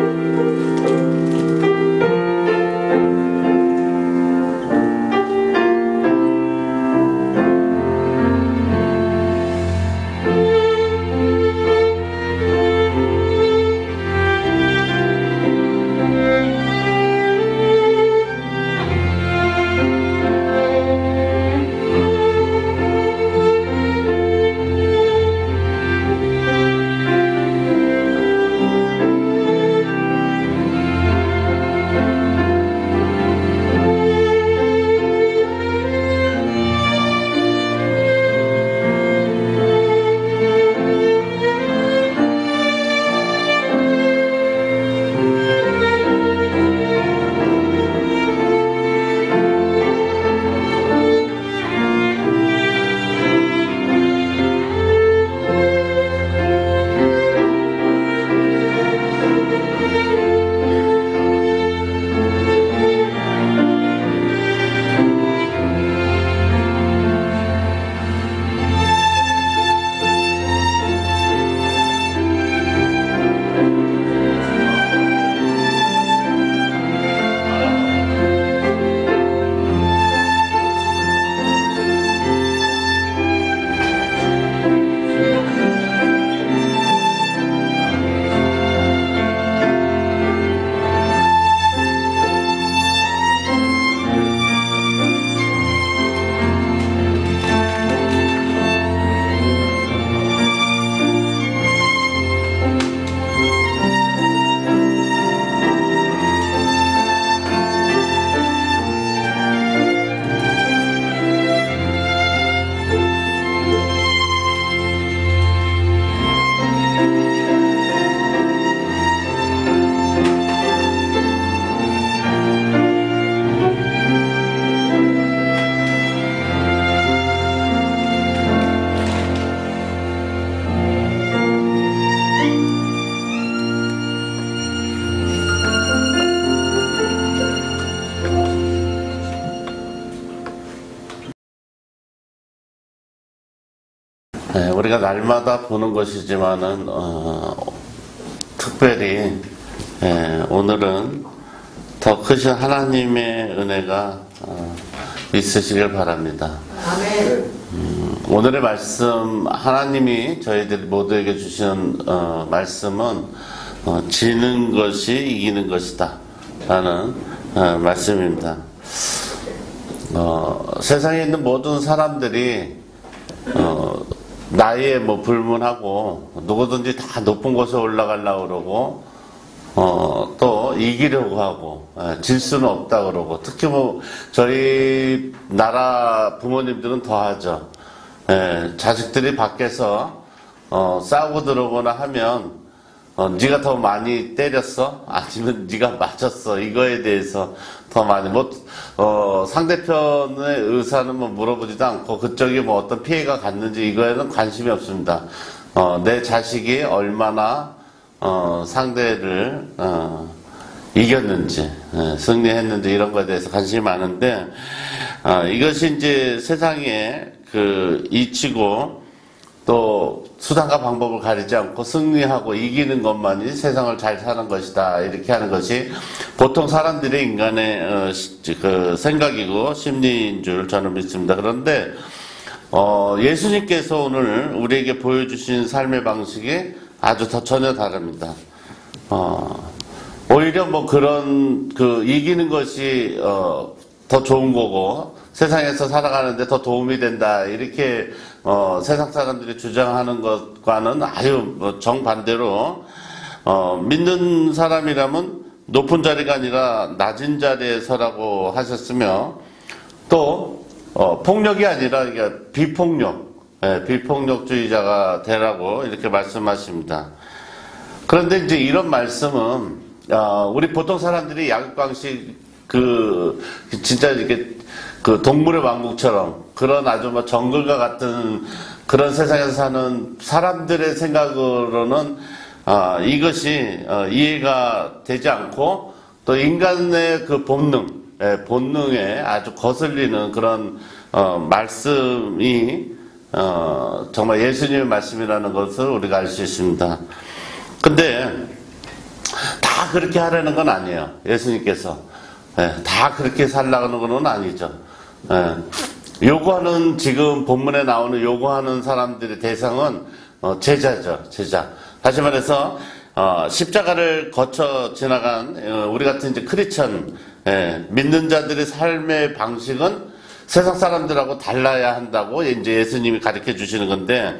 우리가 날마다 보는 것이지만은 특별히 오늘은 더 크신 하나님의 은혜가 있으시길 바랍니다. 아멘. 오늘의 말씀, 하나님이 저희들 모두에게 주시는 말씀은 지는 것이 이기는 것이다 라는 말씀입니다. 세상에 있는 모든 사람들이 나이에 불문하고 누구든지 다 높은 곳에 올라가려고 그러고 또 이기려고 하고 질 수는 없다 그러고, 특히 저희 나라 부모님들은 더하죠. 자식들이 밖에서 싸우고 들어오거나 하면 네가 더 많이 때렸어? 아니면 네가 맞았어? 이거에 대해서 더 많이 상대편의 의사는 물어보지도 않고 그쪽이 어떤 피해가 갔는지 이거에는 관심이 없습니다. 내 자식이 얼마나 상대를 이겼는지, 승리했는지 이런 거에 대해서 관심이 많은데, 이것이 이제 세상의 이치고 또 수단과 방법을 가리지 않고 승리하고 이기는 것만이 세상을 잘 사는 것이다, 이렇게 하는 것이 보통 사람들의 인간의 생각이고 심리인 줄 저는 믿습니다. 그런데 예수님께서 오늘 우리에게 보여주신 삶의 방식이 아주 전혀 다릅니다. 오히려 그런 이기는 것이 더 좋은 거고 세상에서 살아가는데 더 도움이 된다, 이렇게 세상 사람들이 주장하는 것과는 아주 정반대로 믿는 사람이라면 높은 자리가 아니라 낮은 자리에 서라고 하셨으며, 또 폭력이 아니라 비폭력주의자가 되라고 이렇게 말씀하십니다. 그런데 이제 이런 말씀은 우리 보통 사람들이 약육강식 진짜 이렇게 동물의 왕국처럼 그런 아주 정글과 같은 그런 세상에서 사는 사람들의 생각으로는 이것이 이해가 되지 않고, 또 인간의 본능에 아주 거슬리는 그런 말씀이 정말 예수님의 말씀이라는 것을 우리가 알 수 있습니다. 근데 다 그렇게 하라는 건 아니에요. 예수님께서. 예, 다 그렇게 살라는 건 아니죠. 예, 요구하는, 지금 본문에 나오는 요구하는 사람들의 대상은 제자죠. 제자. 다시 말해서 십자가를 거쳐 지나간 우리 같은 이제 크리스천, 예, 믿는 자들의 삶의 방식은 세상 사람들하고 달라야 한다고 이제 예수님이 가르쳐 주시는 건데,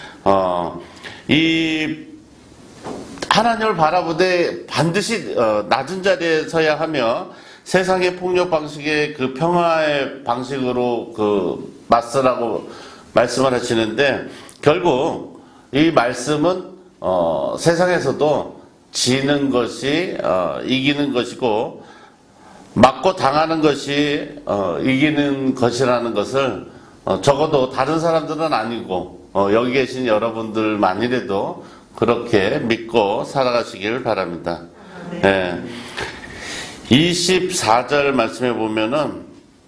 이 하나님을 바라보되 반드시 낮은 자리에 서야 하며 세상의 폭력 방식의 그 평화의 방식으로 그 맞서라고 말씀을 하시는데, 결국 이 말씀은 세상에서도 지는 것이 이기는 것이고 맞고 당하는 것이 이기는 것이라는 것을 적어도 다른 사람들은 아니고 여기 계신 여러분들만이라도 그렇게 믿고 살아가시길 바랍니다. 네. 24절 말씀에 보면은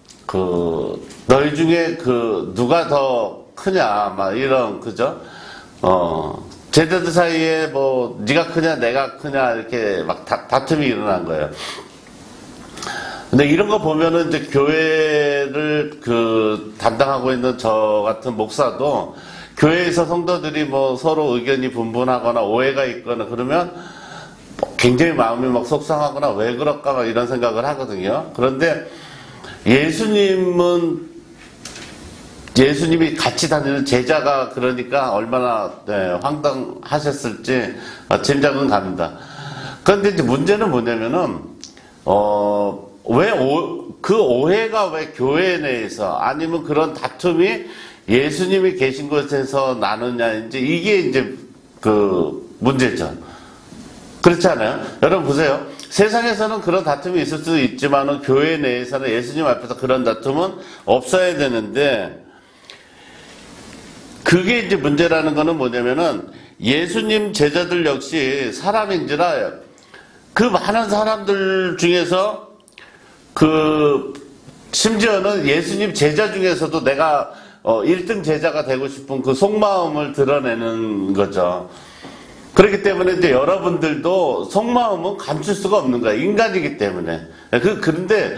너희 중에 누가 더 크냐 막 이런, 그죠? 제자들 사이에 뭐 네가 크냐 내가 크냐 이렇게 막 다툼이 일어난 거예요. 근데 이런 거 보면은 이제 교회를 담당하고 있는 저 같은 목사도 교회에서 성도들이 뭐 서로 의견이 분분하거나 오해가 있거나 그러면 굉장히 마음이 막 속상하거나 왜 그럴까 막 이런 생각을 하거든요. 그런데 예수님이 같이 다니는 제자가 그러니까 얼마나 황당하셨을지 짐작은 갑니다. 그런데 이제 문제는 뭐냐면은 그 오해가 왜 교회 내에서 아니면 그런 다툼이 예수님이 계신 곳에서 나느냐인지 이게 이제 문제죠. 그렇지 않아요? 여러분 보세요. 세상에서는 그런 다툼이 있을 수도 있지만 교회 내에서는 예수님 앞에서 그런 다툼은 없어야 되는데, 그게 이제 문제라는 거는 뭐냐면은 예수님 제자들 역시 사람인지라 그 많은 사람들 중에서 심지어는 예수님 제자 중에서도 내가 1등 제자가 되고 싶은 그 속마음을 드러내는 거죠. 그렇기 때문에 이제 여러분들도 속마음은 감출 수가 없는 거예요. 인간이기 때문에. 그런데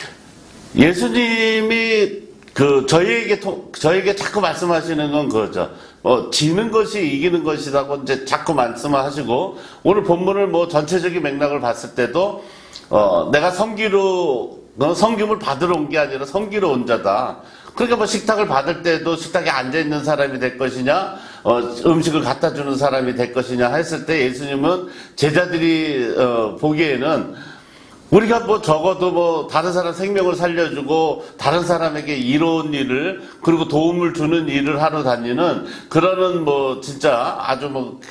예수님이 저희에게 자꾸 말씀하시는 건 그거죠. 지는 것이 이기는 것이라고 이제 자꾸 말씀하시고, 오늘 본문을 뭐 전체적인 맥락을 봤을 때도, 내가 섬김을 받으러 온 게 아니라 섬기러 온 자다. 그러니까 뭐 식탁을 받을 때도 식탁에 앉아있는 사람이 될 것이냐, 음식을 갖다 주는 사람이 될 것이냐 했을 때 예수님은 제자들이, 보기에는 우리가 뭐 적어도 뭐 다른 사람 생명을 살려주고 다른 사람에게 이로운 일을, 그리고 도움을 주는 일을 하러 다니는 그러는 뭐 진짜 아주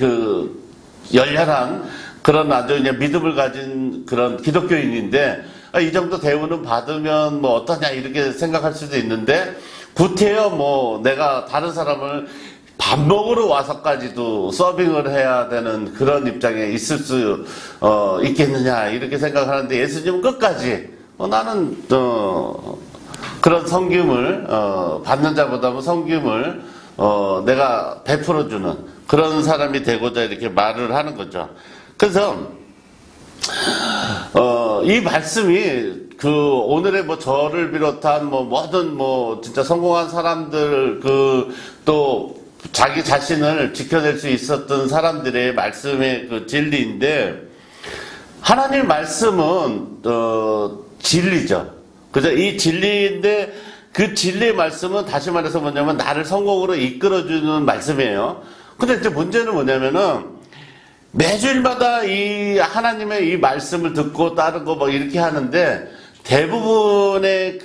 열렬한 그런 아주 그냥 믿음을 가진 그런 기독교인인데, 이 정도 대우는 받으면 뭐 어떠냐 이렇게 생각할 수도 있는데, 구태여 뭐 내가 다른 사람을 밥 먹으러 와서까지도 서빙을 해야 되는 그런 입장에 있을 수 있겠느냐 이렇게 생각하는데, 예수님은 끝까지 나는 그런 섬김을 받는 자보다는 섬김을 내가 베풀어주는 그런 사람이 되고자 이렇게 말을 하는 거죠. 그래서 이 말씀이 오늘의 뭐 저를 비롯한 뭐 모든 뭐 진짜 성공한 사람들, 또 자기 자신을 지켜낼 수 있었던 사람들의 말씀의 진리인데, 하나님 말씀은 진리죠. 그죠? 이 진리인데 그 진리의 말씀은 다시 말해서 뭐냐면 나를 성공으로 이끌어주는 말씀이에요. 근데 이제 문제는 뭐냐면은 매주일마다 이 하나님의 이 말씀을 듣고 따르고 뭐 이렇게 하는데, 대부분의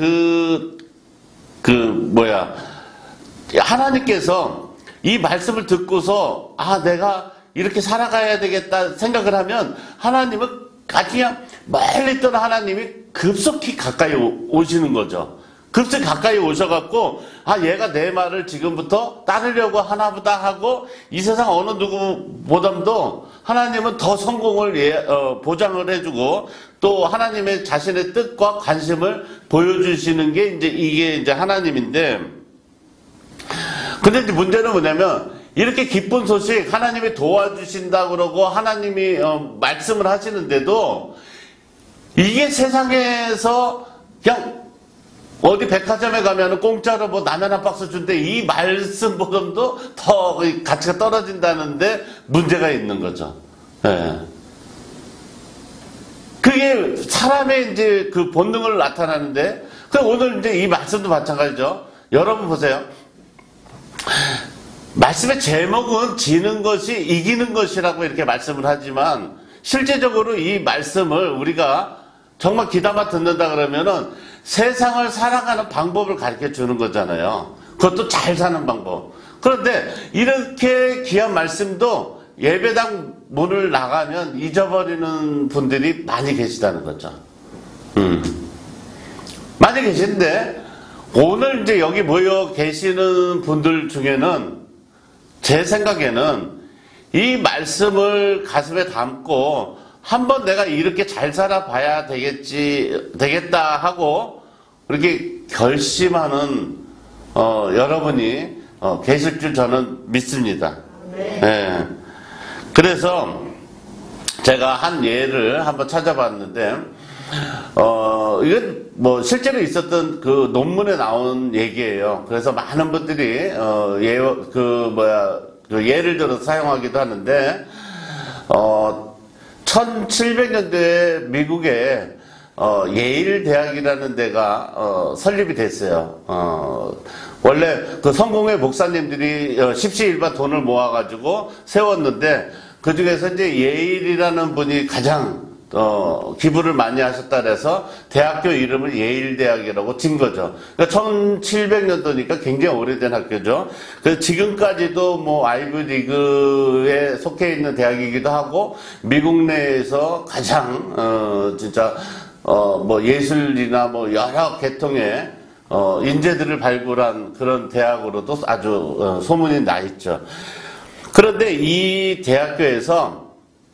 하나님께서 이 말씀을 듣고서 내가 이렇게 살아가야 되겠다 생각을 하면 하나님은 그냥 멀리 있던 하나님이 급속히 가까이 오시는 거죠. 급속히 가까이 오셔갖고 얘가 내 말을 지금부터 따르려고 하나보다 하고, 이 세상 어느 누구보다도 하나님은 더 성공을 보장을 해주고, 또 하나님의 자신의 뜻과 관심을 보여주시는 게 이게 이제 하나님인데, 근데 이제 문제는 뭐냐면 이렇게 기쁜 소식 하나님이 도와주신다 그러고 하나님이 말씀을 하시는데도 이게 세상에서 그냥 어디 백화점에 가면 공짜로 뭐 라면 한 박스 준대 이 말씀보다도 더 가치가 떨어진다는데 문제가 있는 거죠. 예. 그게 사람의 이제 그 본능을 나타나는데, 오늘 이제 이 말씀도 마찬가지죠. 여러분 보세요. 말씀의 제목은 지는 것이 이기는 것이라고 이렇게 말씀을 하지만, 실제적으로 이 말씀을 우리가 정말 귀담아 듣는다 그러면은 세상을 살아가는 방법을 가르쳐 주는 거잖아요. 그것도 잘 사는 방법. 그런데 이렇게 귀한 말씀도 예배당 문을 나가면 잊어버리는 분들이 많이 계시다는 거죠. 많이 계신데, 오늘 이제 여기 모여 계시는 분들 중에는 제 생각에는 이 말씀을 가슴에 담고 한번 내가 이렇게 잘 살아봐야 되겠다 하고 이렇게 결심하는 여러분이 계실 줄 저는 믿습니다. 네. 그래서 제가 한 예를 한번 찾아봤는데, 이건 뭐 실제로 있었던 그 논문에 나온 얘기예요. 그래서 많은 분들이 그 예를 들어서 사용하기도 하는데, 1700년대에 미국에 예일 대학이라는 데가 설립이 됐어요. 원래 그 성공회 목사님들이 십시일반 돈을 모아가지고 세웠는데, 그 중에서 이제 예일이라는 분이 가장 기부를 많이 하셨다 그래서 대학교 이름을 예일대학이라고 진 거죠. 그러니까 1700년도니까 굉장히 오래된 학교죠. 그래서 지금까지도 뭐 아이브리그에 속해 있는 대학이기도 하고, 미국 내에서 가장 진짜 뭐 예술이나 뭐 여러 계통의 인재들을 발굴한 그런 대학으로도 아주 소문이 나 있죠. 그런데 이 대학교에서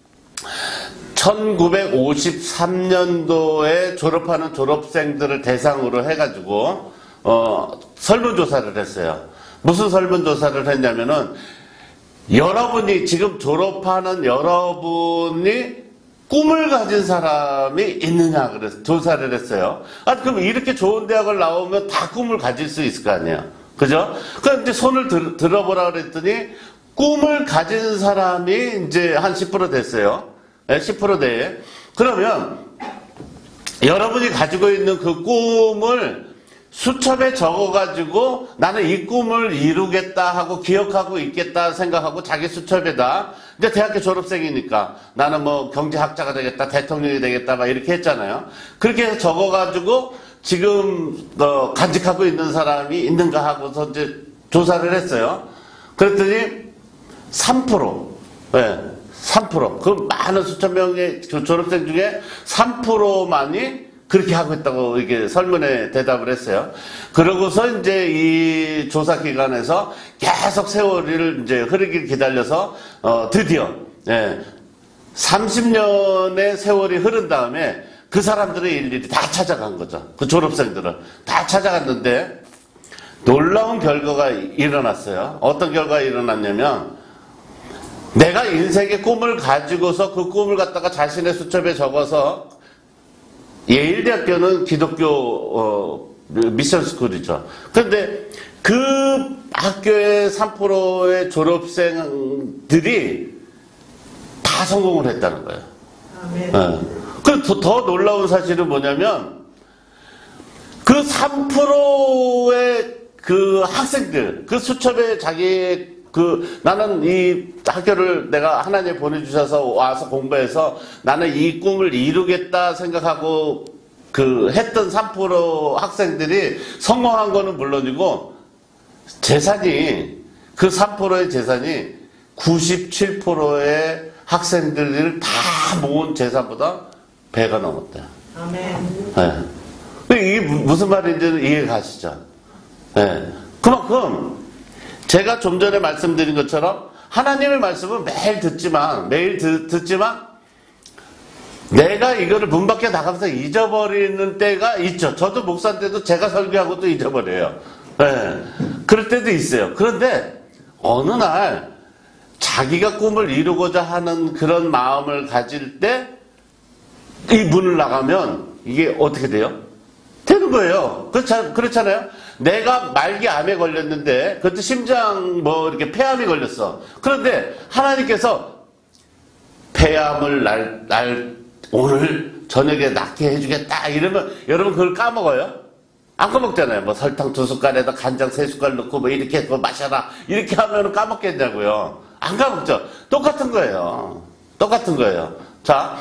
1953년도에 졸업하는 졸업생들을 대상으로 해가지고 설문조사를 했어요. 무슨 설문조사를 했냐면은, 여러분이 지금 졸업하는 여러분이 꿈을 가진 사람이 있느냐 그래서 조사를 했어요. 그럼 이렇게 좋은 대학을 나오면 다 꿈을 가질 수 있을 거 아니에요. 그죠? 그럼 이제 손을 들어보라 그랬더니 꿈을 가진 사람이 이제 한 10% 됐어요. 10% 대에. 그러면 여러분이 가지고 있는 그 꿈을 수첩에 적어가지고 나는 이 꿈을 이루겠다 하고 기억하고 있겠다 생각하고 자기 수첩에다, 이제 대학교 졸업생이니까 나는 뭐 경제학자가 되겠다, 대통령이 되겠다 막 이렇게 했잖아요. 그렇게 해서 적어가지고 지금 간직하고 있는 사람이 있는가 하고서 이제 조사를 했어요. 그랬더니 3%. 네, 3%. 그 많은 수천 명의 그 졸업생 중에 3%만이 그렇게 하고 있다고 이게 설문에 대답을 했어요. 그러고서 이제 이 조사 기관에서 계속 세월을 이제 흐르길 기다려서 드디어 30년의 세월이 흐른 다음에 그 사람들의 일일이 다 찾아간 거죠. 그 졸업생들을 다 찾아갔는데 놀라운 결과가 일어났어요. 어떤 결과가 일어났냐면, 내가 인생의 꿈을 가지고서 그 꿈을 갖다가 자신의 수첩에 적어서, 예일대학교는 기독교 미션스쿨이죠. 그런데 그 학교의 3%의 졸업생들이 다 성공을 했다는 거예요. 네. 그리고 더 놀라운 사실은 뭐냐면, 그 3%의 그 학생들, 그 수첩에 자기 나는 이 학교를 내가 하나님 보내주셔서 와서 공부해서 나는 이 꿈을 이루겠다 생각하고 했던 3% 학생들이 성공한 거는 물론이고, 재산이, 그 3%의 재산이 97%의 학생들을 다 모은 재산보다 배가 넘었대요. 아멘. 네. 이게 무슨 말인지는 이해가 가시죠? 네. 그만큼 제가 좀 전에 말씀드린 것처럼 하나님의 말씀은 매일 듣지만 내가 이거를 문 밖에 나가면서 잊어버리는 때가 있죠. 저도 목사인데도 제가 설교하고도 잊어버려요. 네. 그럴 때도 있어요. 그런데 어느 날 자기가 꿈을 이루고자 하는 그런 마음을 가질 때 이 문을 나가면 이게 어떻게 돼요? 되는 거예요. 그렇잖아요. 내가 말기암에 걸렸는데 그것도 심장 뭐 이렇게 폐암이 걸렸어. 그런데 하나님께서 폐암을 날 오늘 저녁에 낫게 해주겠다 이러면 여러분 그걸 까먹어요? 안 까먹잖아요. 뭐 설탕 2숟갈에다 간장 3숟갈 넣고 뭐 이렇게 그거 마셔라 이렇게 하면 까먹겠냐고요. 안 까먹죠. 똑같은 거예요. 똑같은 거예요. 자,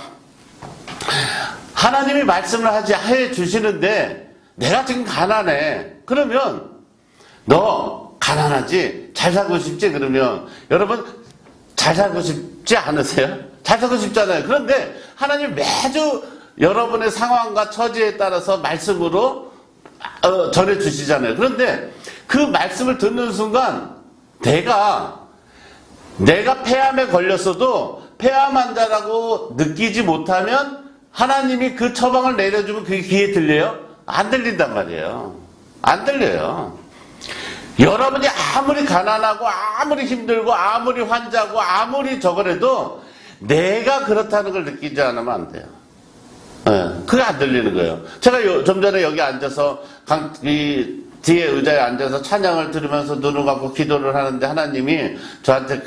하나님이 말씀을 해 주시는데 내가 지금 가난해. 그러면 너 가난하지? 잘 살고 싶지? 그러면 여러분 잘 살고 싶지 않으세요? 잘 살고 싶잖아요. 그런데 하나님 매주 여러분의 상황과 처지에 따라서 말씀으로 전해주시잖아요. 그런데 그 말씀을 듣는 순간 내가 폐암에 걸렸어도 폐암 환자라고 느끼지 못하면 하나님이 그 처방을 내려주면 그게 귀에 들려요? 안 들린단 말이에요. 안 들려요. 여러분이 아무리 가난하고 아무리 힘들고 아무리 환자고 아무리 저거래도 내가 그렇다는 걸 느끼지 않으면 안 돼요. 그게 안 들리는 거예요. 제가 좀 전에 여기 앉아서 뒤에 의자에 앉아서 찬양을 들으면서 눈을 감고 기도를 하는데 하나님이 저한테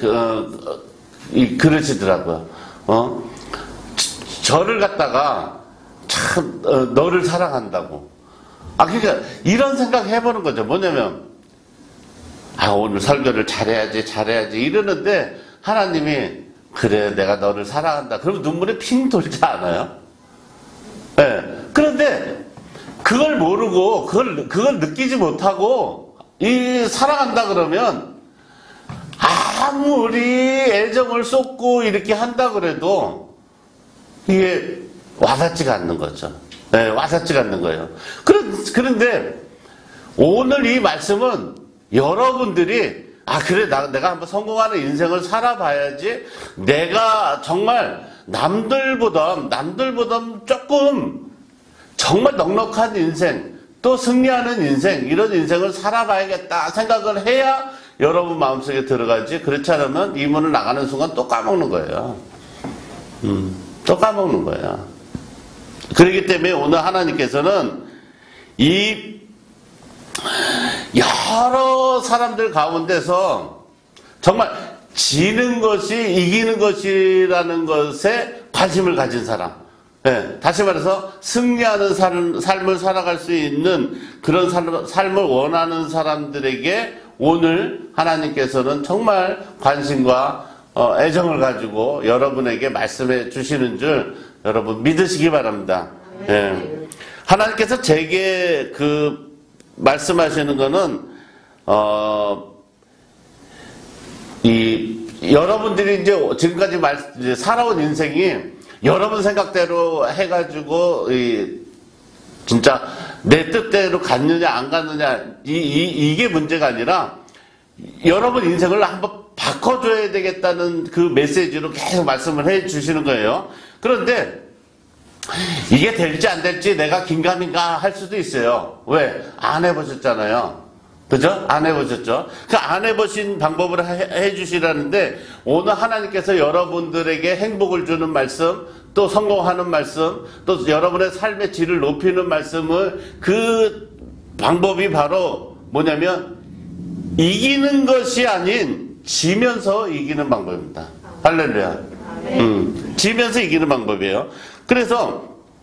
그러시더라고요. 저를 갖다가 참 너를 사랑한다고. 그러니까 이런 생각 해보는 거죠. 뭐냐면 오늘 설교를 잘해야지 이러는데 하나님이 그래 내가 너를 사랑한다. 그러면 눈물이 핑 돌지 않아요? 네. 그런데 그걸 모르고 그걸 느끼지 못하고 사랑한다 그러면 아무리 애정을 쏟고 이렇게 한다 그래도 이게 와닿지가 않는 거죠. 네, 와닿지가 않는 거예요. 그런데 오늘 이 말씀은 여러분들이 그래 내가 한번 성공하는 인생을 살아봐야지 내가 정말 남들보다 조금 정말 넉넉한 인생 또 승리하는 인생 이런 인생을 살아봐야겠다 생각을 해야 여러분 마음속에 들어가지. 그렇지 않으면 이 문을 나가는 순간 또 까먹는 거예요. 또 까먹는 거예요. 그렇기 때문에 오늘 하나님께서는 이 여러 사람들 가운데서 정말 지는 것이 이기는 것이라는 것에 관심을 가진 사람, 다시 말해서 승리하는 삶을 살아갈 수 있는 그런 삶을 원하는 사람들에게 오늘 하나님께서는 정말 관심과 애정을 가지고 여러분에게 말씀해 주시는 줄 여러분 믿으시기 바랍니다. 하나님께서 제게 말씀하시는 거는 여러분들이 이제 지금까지 살아온 인생이 여러분 생각대로 해가지고 진짜 내 뜻대로 갔느냐 안 갔느냐 이게 문제가 아니라 여러분 인생을 한번 바꿔줘야 되겠다는 그 메시지로 계속 말씀을 해 주시는 거예요. 그런데 이게 될지 안 될지 내가 긴가민가 할 수도 있어요. 왜? 안 해보셨잖아요. 그죠? 안 해보셨죠? 안 해보신 방법을 해주시라는데 오늘 하나님께서 여러분들에게 행복을 주는 말씀 또 성공하는 말씀 또 여러분의 삶의 질을 높이는 말씀을 그 방법이 바로 뭐냐면 이기는 것이 아닌 지면서 이기는 방법입니다. 할렐루야. 지면서 이기는 방법이에요. 그래서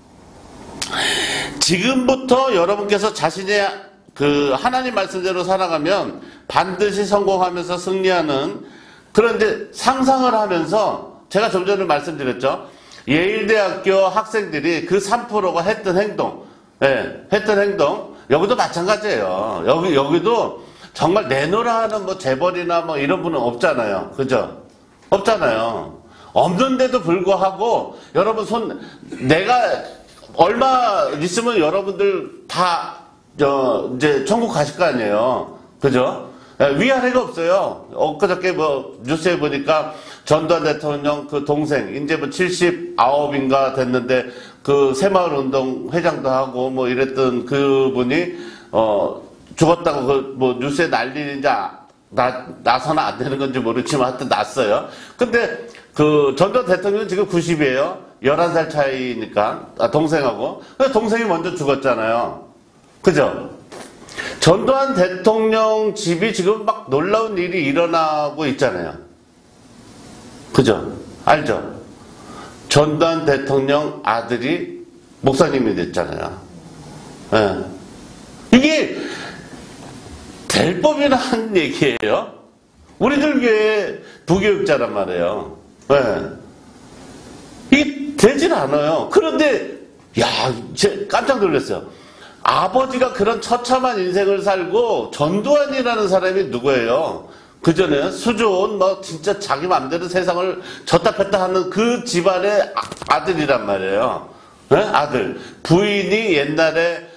지금부터 여러분께서 자신의 하나님 말씀대로 살아가면 반드시 성공하면서 승리하는 그런데 상상을 하면서 제가 좀 전에 말씀드렸죠. 예일대학교 학생들이 그 3%가 했던 행동, 했던 행동 여기도 마찬가지예요. 여기도 정말 내놓으라 하는 재벌이나 이런 분은 없잖아요. 그죠? 없잖아요. 없는데도 불구하고 여러분 내가 얼마 있으면 여러분들 다 이제 천국 가실 거 아니에요. 그죠? 위아래가 없어요. 엊그저께 뉴스에 보니까 전두환 대통령 그 동생 이제 79인가 됐는데 새마을운동 회장도 하고 이랬던 그분이 죽었다고 뉴스에 난리인지 나서는 안 되는 건지 모르지만 하여튼 났어요. 근데 그 전두환 대통령은 지금 90이에요. 11살 차이니까. 동생하고. 근데 동생이 먼저 죽었잖아요. 그죠? 전두환 대통령 집이 지금 막 놀라운 일이 일어나고 있잖아요. 그죠? 알죠? 전두환 대통령 아들이 목사님이 됐잖아요. 예. 이게 될 법이나 하는 얘기예요. 우리들 교회 부교육자란 말이에요. 예. 이게 되질 않아요. 그런데 야, 깜짝 놀랐어요. 아버지가 그런 처참한 인생을 살고 전두환이라는 사람이 누구예요? 그전에 수조원 뭐 진짜 자기 맘대로 세상을 졌다 폈다 하는 그 집안의 아들이란 말이에요. 네? 아들. 부인이 옛날에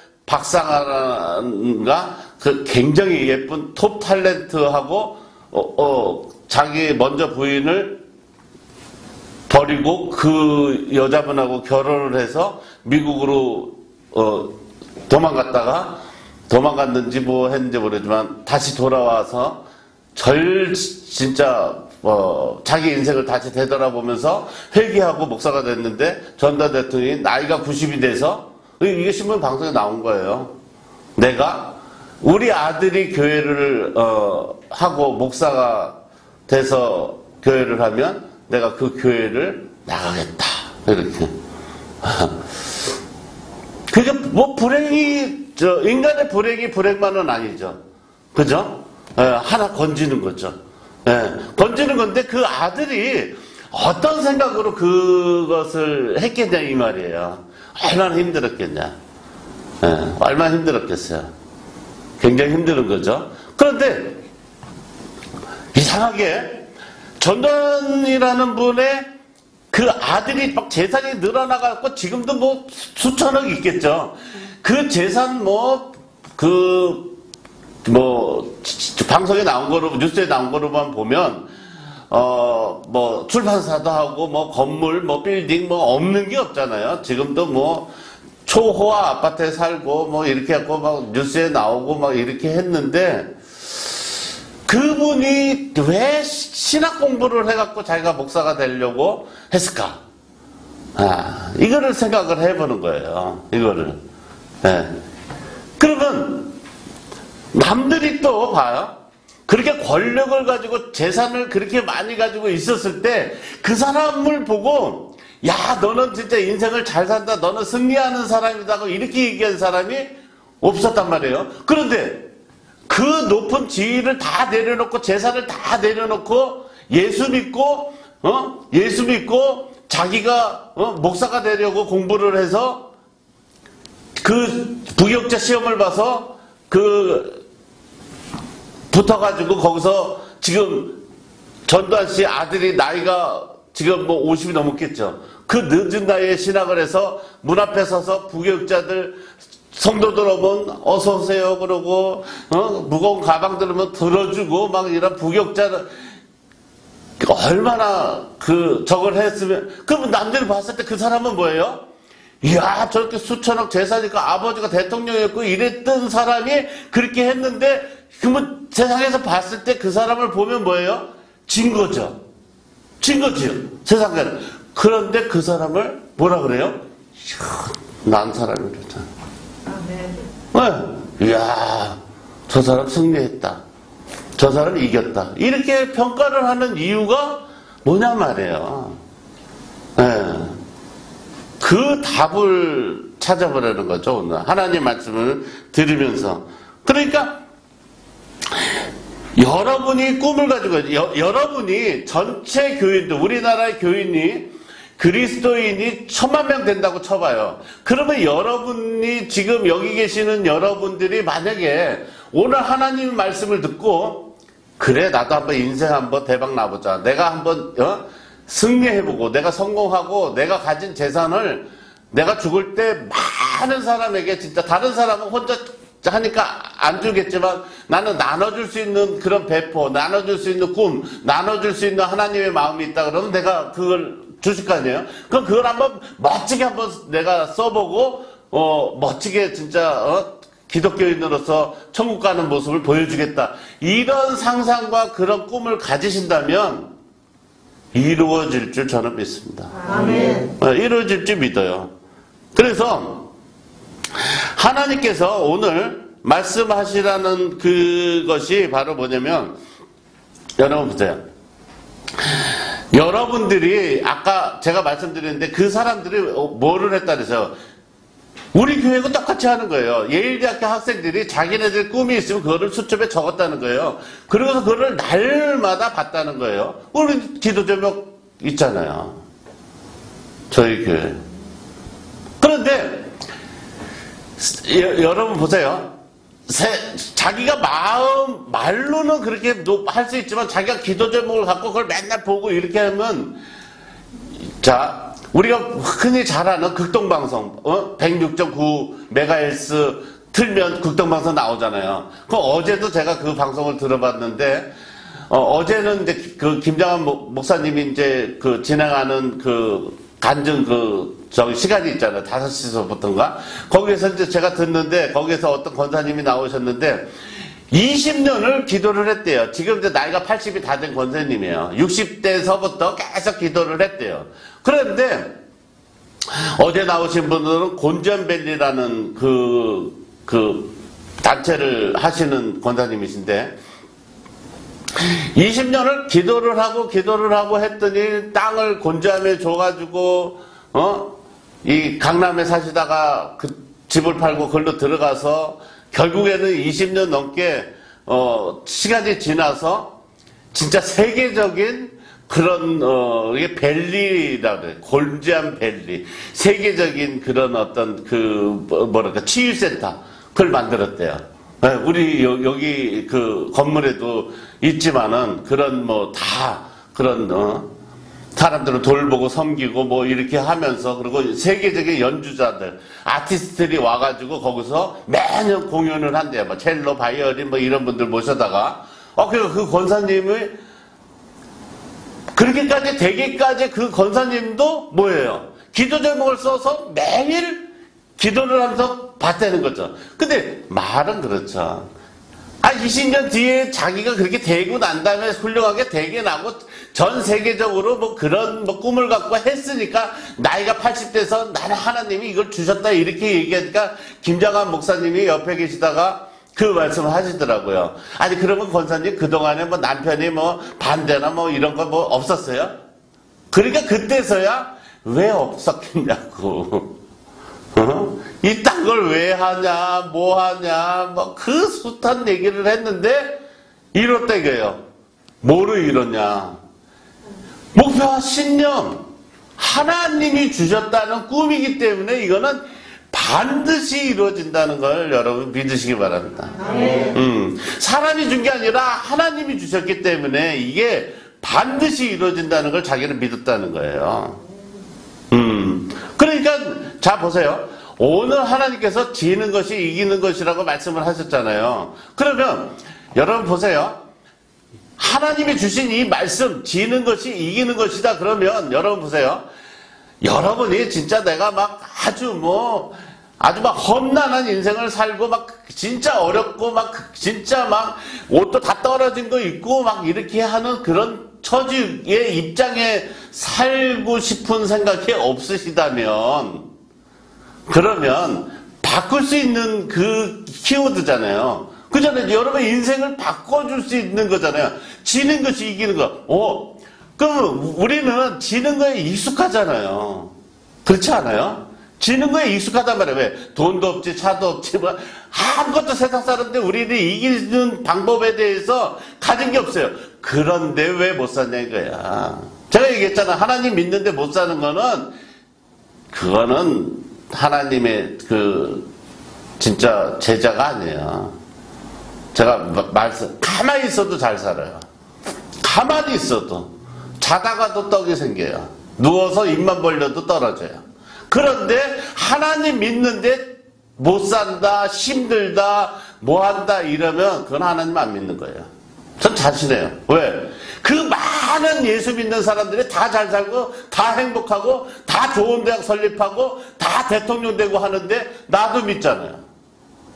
박상아가 그 굉장히 예쁜 톱 탤런트하고 자기 먼저 부인을 버리고 그 여자분하고 결혼을 해서 미국으로 도망갔는지 뭐 했는지 모르지만 다시 돌아와서 진짜 자기 인생을 다시 되돌아보면서 회개하고 목사가 됐는데 전두환 대통령이 나이가 90이 돼서 이게 신문 방송에 나온 거예요. 내가 우리 아들이 교회를 하고 목사가 돼서 교회를 하면 내가 그 교회를 나가겠다. 이렇게. 그게 뭐 인간의 불행이 불행만은 아니죠. 그죠? 하나 건지는 거죠. 건지는 건데 그 아들이 어떤 생각으로 그것을 했겠냐 이 말이에요. 얼마나 힘들었겠냐. 얼마나 힘들었겠어요. 굉장히 힘든 거죠. 그런데 이상하게 전두환이라는 분의 그 아들이 막 재산이 늘어나갖고 지금도 뭐 수천억 있겠죠. 그 재산 방송에 나온 거로, 뉴스에 나온 거로만 보면, 출판사도 하고, 건물, 빌딩, 없는 게 없잖아요. 지금도 초호화 아파트에 살고, 이렇게 하고, 뉴스에 나오고, 이렇게 했는데, 그분이 왜 신학 공부를 해갖고 자기가 목사가 되려고 했을까? 이거를 생각을 해보는 거예요. 이거를. 그러면, 남들이 또 봐요. 그렇게 권력을 가지고 재산을 그렇게 많이 가지고 있었을 때 그 사람을 보고 야 너는 진짜 인생을 잘 산다. 너는 승리하는 사람이다. 이렇게 얘기한 사람이 없었단 말이에요. 그런데 그 높은 지위를 다 내려놓고 재산을 다 내려놓고 예수 믿고 자기가 목사가 되려고 공부를 해서 그 부교육자 시험을 봐서 붙어가지고 거기서 지금 전두환 씨 아들이 나이가 지금 50이 넘었겠죠. 그 늦은 나이에 신학을 해서 문 앞에 서서 부교육자들 성도들 오면 어서 오세요 그러고 무거운 가방 들으면 들어주고 막 이런 부교육자들 얼마나 저걸 했으면 그러면 남들이 봤을 때 그 사람은 뭐예요? 이야 저렇게 수천억 재산이니까 아버지가 대통령이었고 이랬던 사람이 그렇게 했는데 그러면 세상에서 봤을 때 그 사람을 보면 뭐예요? 진 거죠. 진 거지요. 세상에. 그런데 그 사람을 뭐라 그래요? 난 사람이 그랬잖아. 네. 이야 저 사람 승리했다. 저 사람 이겼다. 이렇게 평가를 하는 이유가 뭐냐 말이에요. 그 답을 찾아보려는 거죠. 오늘 하나님 말씀을 들으면서. 그러니까 여러분이 꿈을 가지고 여러분이 전체 교인들 우리나라의 교인이 그리스도인이 1000만 명 된다고 쳐봐요. 그러면 여러분이 지금 여기 계시는 여러분들이 만약에 오늘 하나님 말씀을 듣고 그래 나도 한번 인생 한번 대박 나보자. 내가 한번 승리해보고 내가 성공하고 내가 가진 재산을 내가 죽을 때 많은 사람에게 진짜 다른 사람은 혼자 하니까 안 주겠지만 나는 나눠줄 수 있는 그런 배포, 나눠줄 수 있는 꿈, 나눠줄 수 있는 하나님의 마음이 있다 그러면 내가 그걸 주실 거 아니에요? 그럼 그걸 한번 멋지게 한번 내가 써보고 멋지게 진짜 기독교인으로서 천국 가는 모습을 보여주겠다. 이런 상상과 그런 꿈을 가지신다면 이루어질 줄 저는 믿습니다. 아멘. 이루어질 줄 믿어요. 그래서 하나님께서 오늘 말씀하시라는 그것이 바로 뭐냐면, 여러분 보세요. 여러분들이 아까 제가 말씀드렸는데 그 사람들이 뭐를 했다 그래서 우리 교회가 똑같이 하는 거예요. 예일대학교 학생들이 자기네들 꿈이 있으면 그거를 수첩에 적었다는 거예요. 그러고서 그거를 날마다 봤다는 거예요. 우리 기도제목 있잖아요. 저희 교회. 그런데 여러분 보세요. 자기가 말로는 그렇게 할 수 있지만 자기가 기도 제목을 갖고 그걸 맨날 보고 이렇게 하면, 자, 우리가 흔히 잘 아는 극동방송, 106.9MHz 틀면 극동방송 나오잖아요. 어제도 제가 그 방송을 들어봤는데, 어제는 이제 그 김장한 목사님이 이제 그 진행하는 그 간증 시간이 있잖아요. 5시서부터인가? 거기에서 이제 제가 듣는데, 거기에서 어떤 권사님이 나오셨는데, 20년을 기도를 했대요. 지금 이제 나이가 80이 다 된 권사님이에요. 60대서부터 계속 기도를 했대요. 그런데, 어제 나오신 분들은 곤지암밸리라는 그 단체를 하시는 권사님이신데, 20년을 기도를 하고 했더니 땅을 곤지암에 줘가지고, 이 강남에 사시다가 그 집을 팔고 그걸로 들어가서 결국에는 20년 넘게, 시간이 지나서 진짜 세계적인 그런, 이게 밸리라고 그래. 곤지암 밸리. 세계적인 그런 어떤 뭐랄까, 치유센터. 그걸 만들었대요. 네, 우리 여기 그 건물에도 있지만은 그런 다 그런 사람들을 돌보고 섬기고 뭐 이렇게 하면서, 그리고 세계적인 연주자들, 아티스트들이 와가지고 거기서 매년 공연을 한대요. 뭐 첼로, 바이올린 뭐 이런 분들 모셔다가 그 권사님이 그렇게까지 되기까지 그 권사님도 뭐예요? 기도 제목을 써서 매일 기도를 하면서 봤다는 거죠. 근데 말은 그렇죠. 20년 뒤에 자기가 그렇게 되고 난 다음에 훌륭하게 되게 나고 전 세계적으로 뭐 그런 꿈을 갖고 했으니까 나이가 80대에서 나는 하나님이 이걸 주셨다 이렇게 얘기하니까 김장한 목사님이 옆에 계시다가 그 말씀을 하시더라고요. 아니 그러면 권사님 그동안에 뭐 남편이 뭐 반대나 뭐 이런 거 뭐 없었어요? 그러니까 그때서야 왜 없었겠냐고. 이딴 걸 왜 하냐, 뭐 하냐, 그 숱한 얘기를 했는데, 이렇다 이거예요. 뭐를 이러냐. 목표와 신념, 하나님이 주셨다는 꿈이기 때문에 이거는 반드시 이루어진다는 걸 여러분 믿으시기 바랍니다. 사람이 준 게 아니라 하나님이 주셨기 때문에 이게 반드시 이루어진다는 걸 자기는 믿었다는 거예요. 그러니까 자 보세요. 오늘 하나님께서 지는 것이 이기는 것이라고 말씀을 하셨잖아요. 그러면 여러분 보세요. 하나님이 주신 이 말씀, 지는 것이 이기는 것이다. 그러면 여러분 보세요. 여러분이 진짜 내가 아주 험난한 인생을 살고 진짜 어렵고 진짜 옷도 다 떨어진 거 입고 이렇게 하는 그런 처지의 입장에 살고 싶은 생각이 없으시다면, 그러면 바꿀 수 있는 그 키워드잖아요. 그잖아요. 여러분 인생을 바꿔줄 수 있는 거잖아요. 지는 것이 이기는 거. 그럼 우리는 지는 거에 익숙하잖아요. 그렇지 않아요? 지는 거에 익숙하단 말이에요. 왜? 돈도 없지, 차도 없지, 아무것도 세상 사람인데 우리는 이기는 방법에 대해서 가진 게 없어요. 그런데 왜 못 사냐 이거야. 제가 얘기했잖아. 하나님 믿는데 못 사는 거는, 그거는 하나님의 진짜 제자가 아니에요. 제가 가만히 있어도 잘 살아요. 가만히 있어도. 자다가도 떡이 생겨요. 누워서 입만 벌려도 떨어져요. 그런데 하나님 믿는데 못 산다, 힘들다, 뭐 한다 이러면 그건 하나님 안 믿는 거예요. 전 자신해요. 왜? 그 많은 예수 믿는 사람들이 다 잘 살고 다 행복하고 다 좋은 대학 설립하고 다 대통령 되고 하는데 나도 믿잖아요.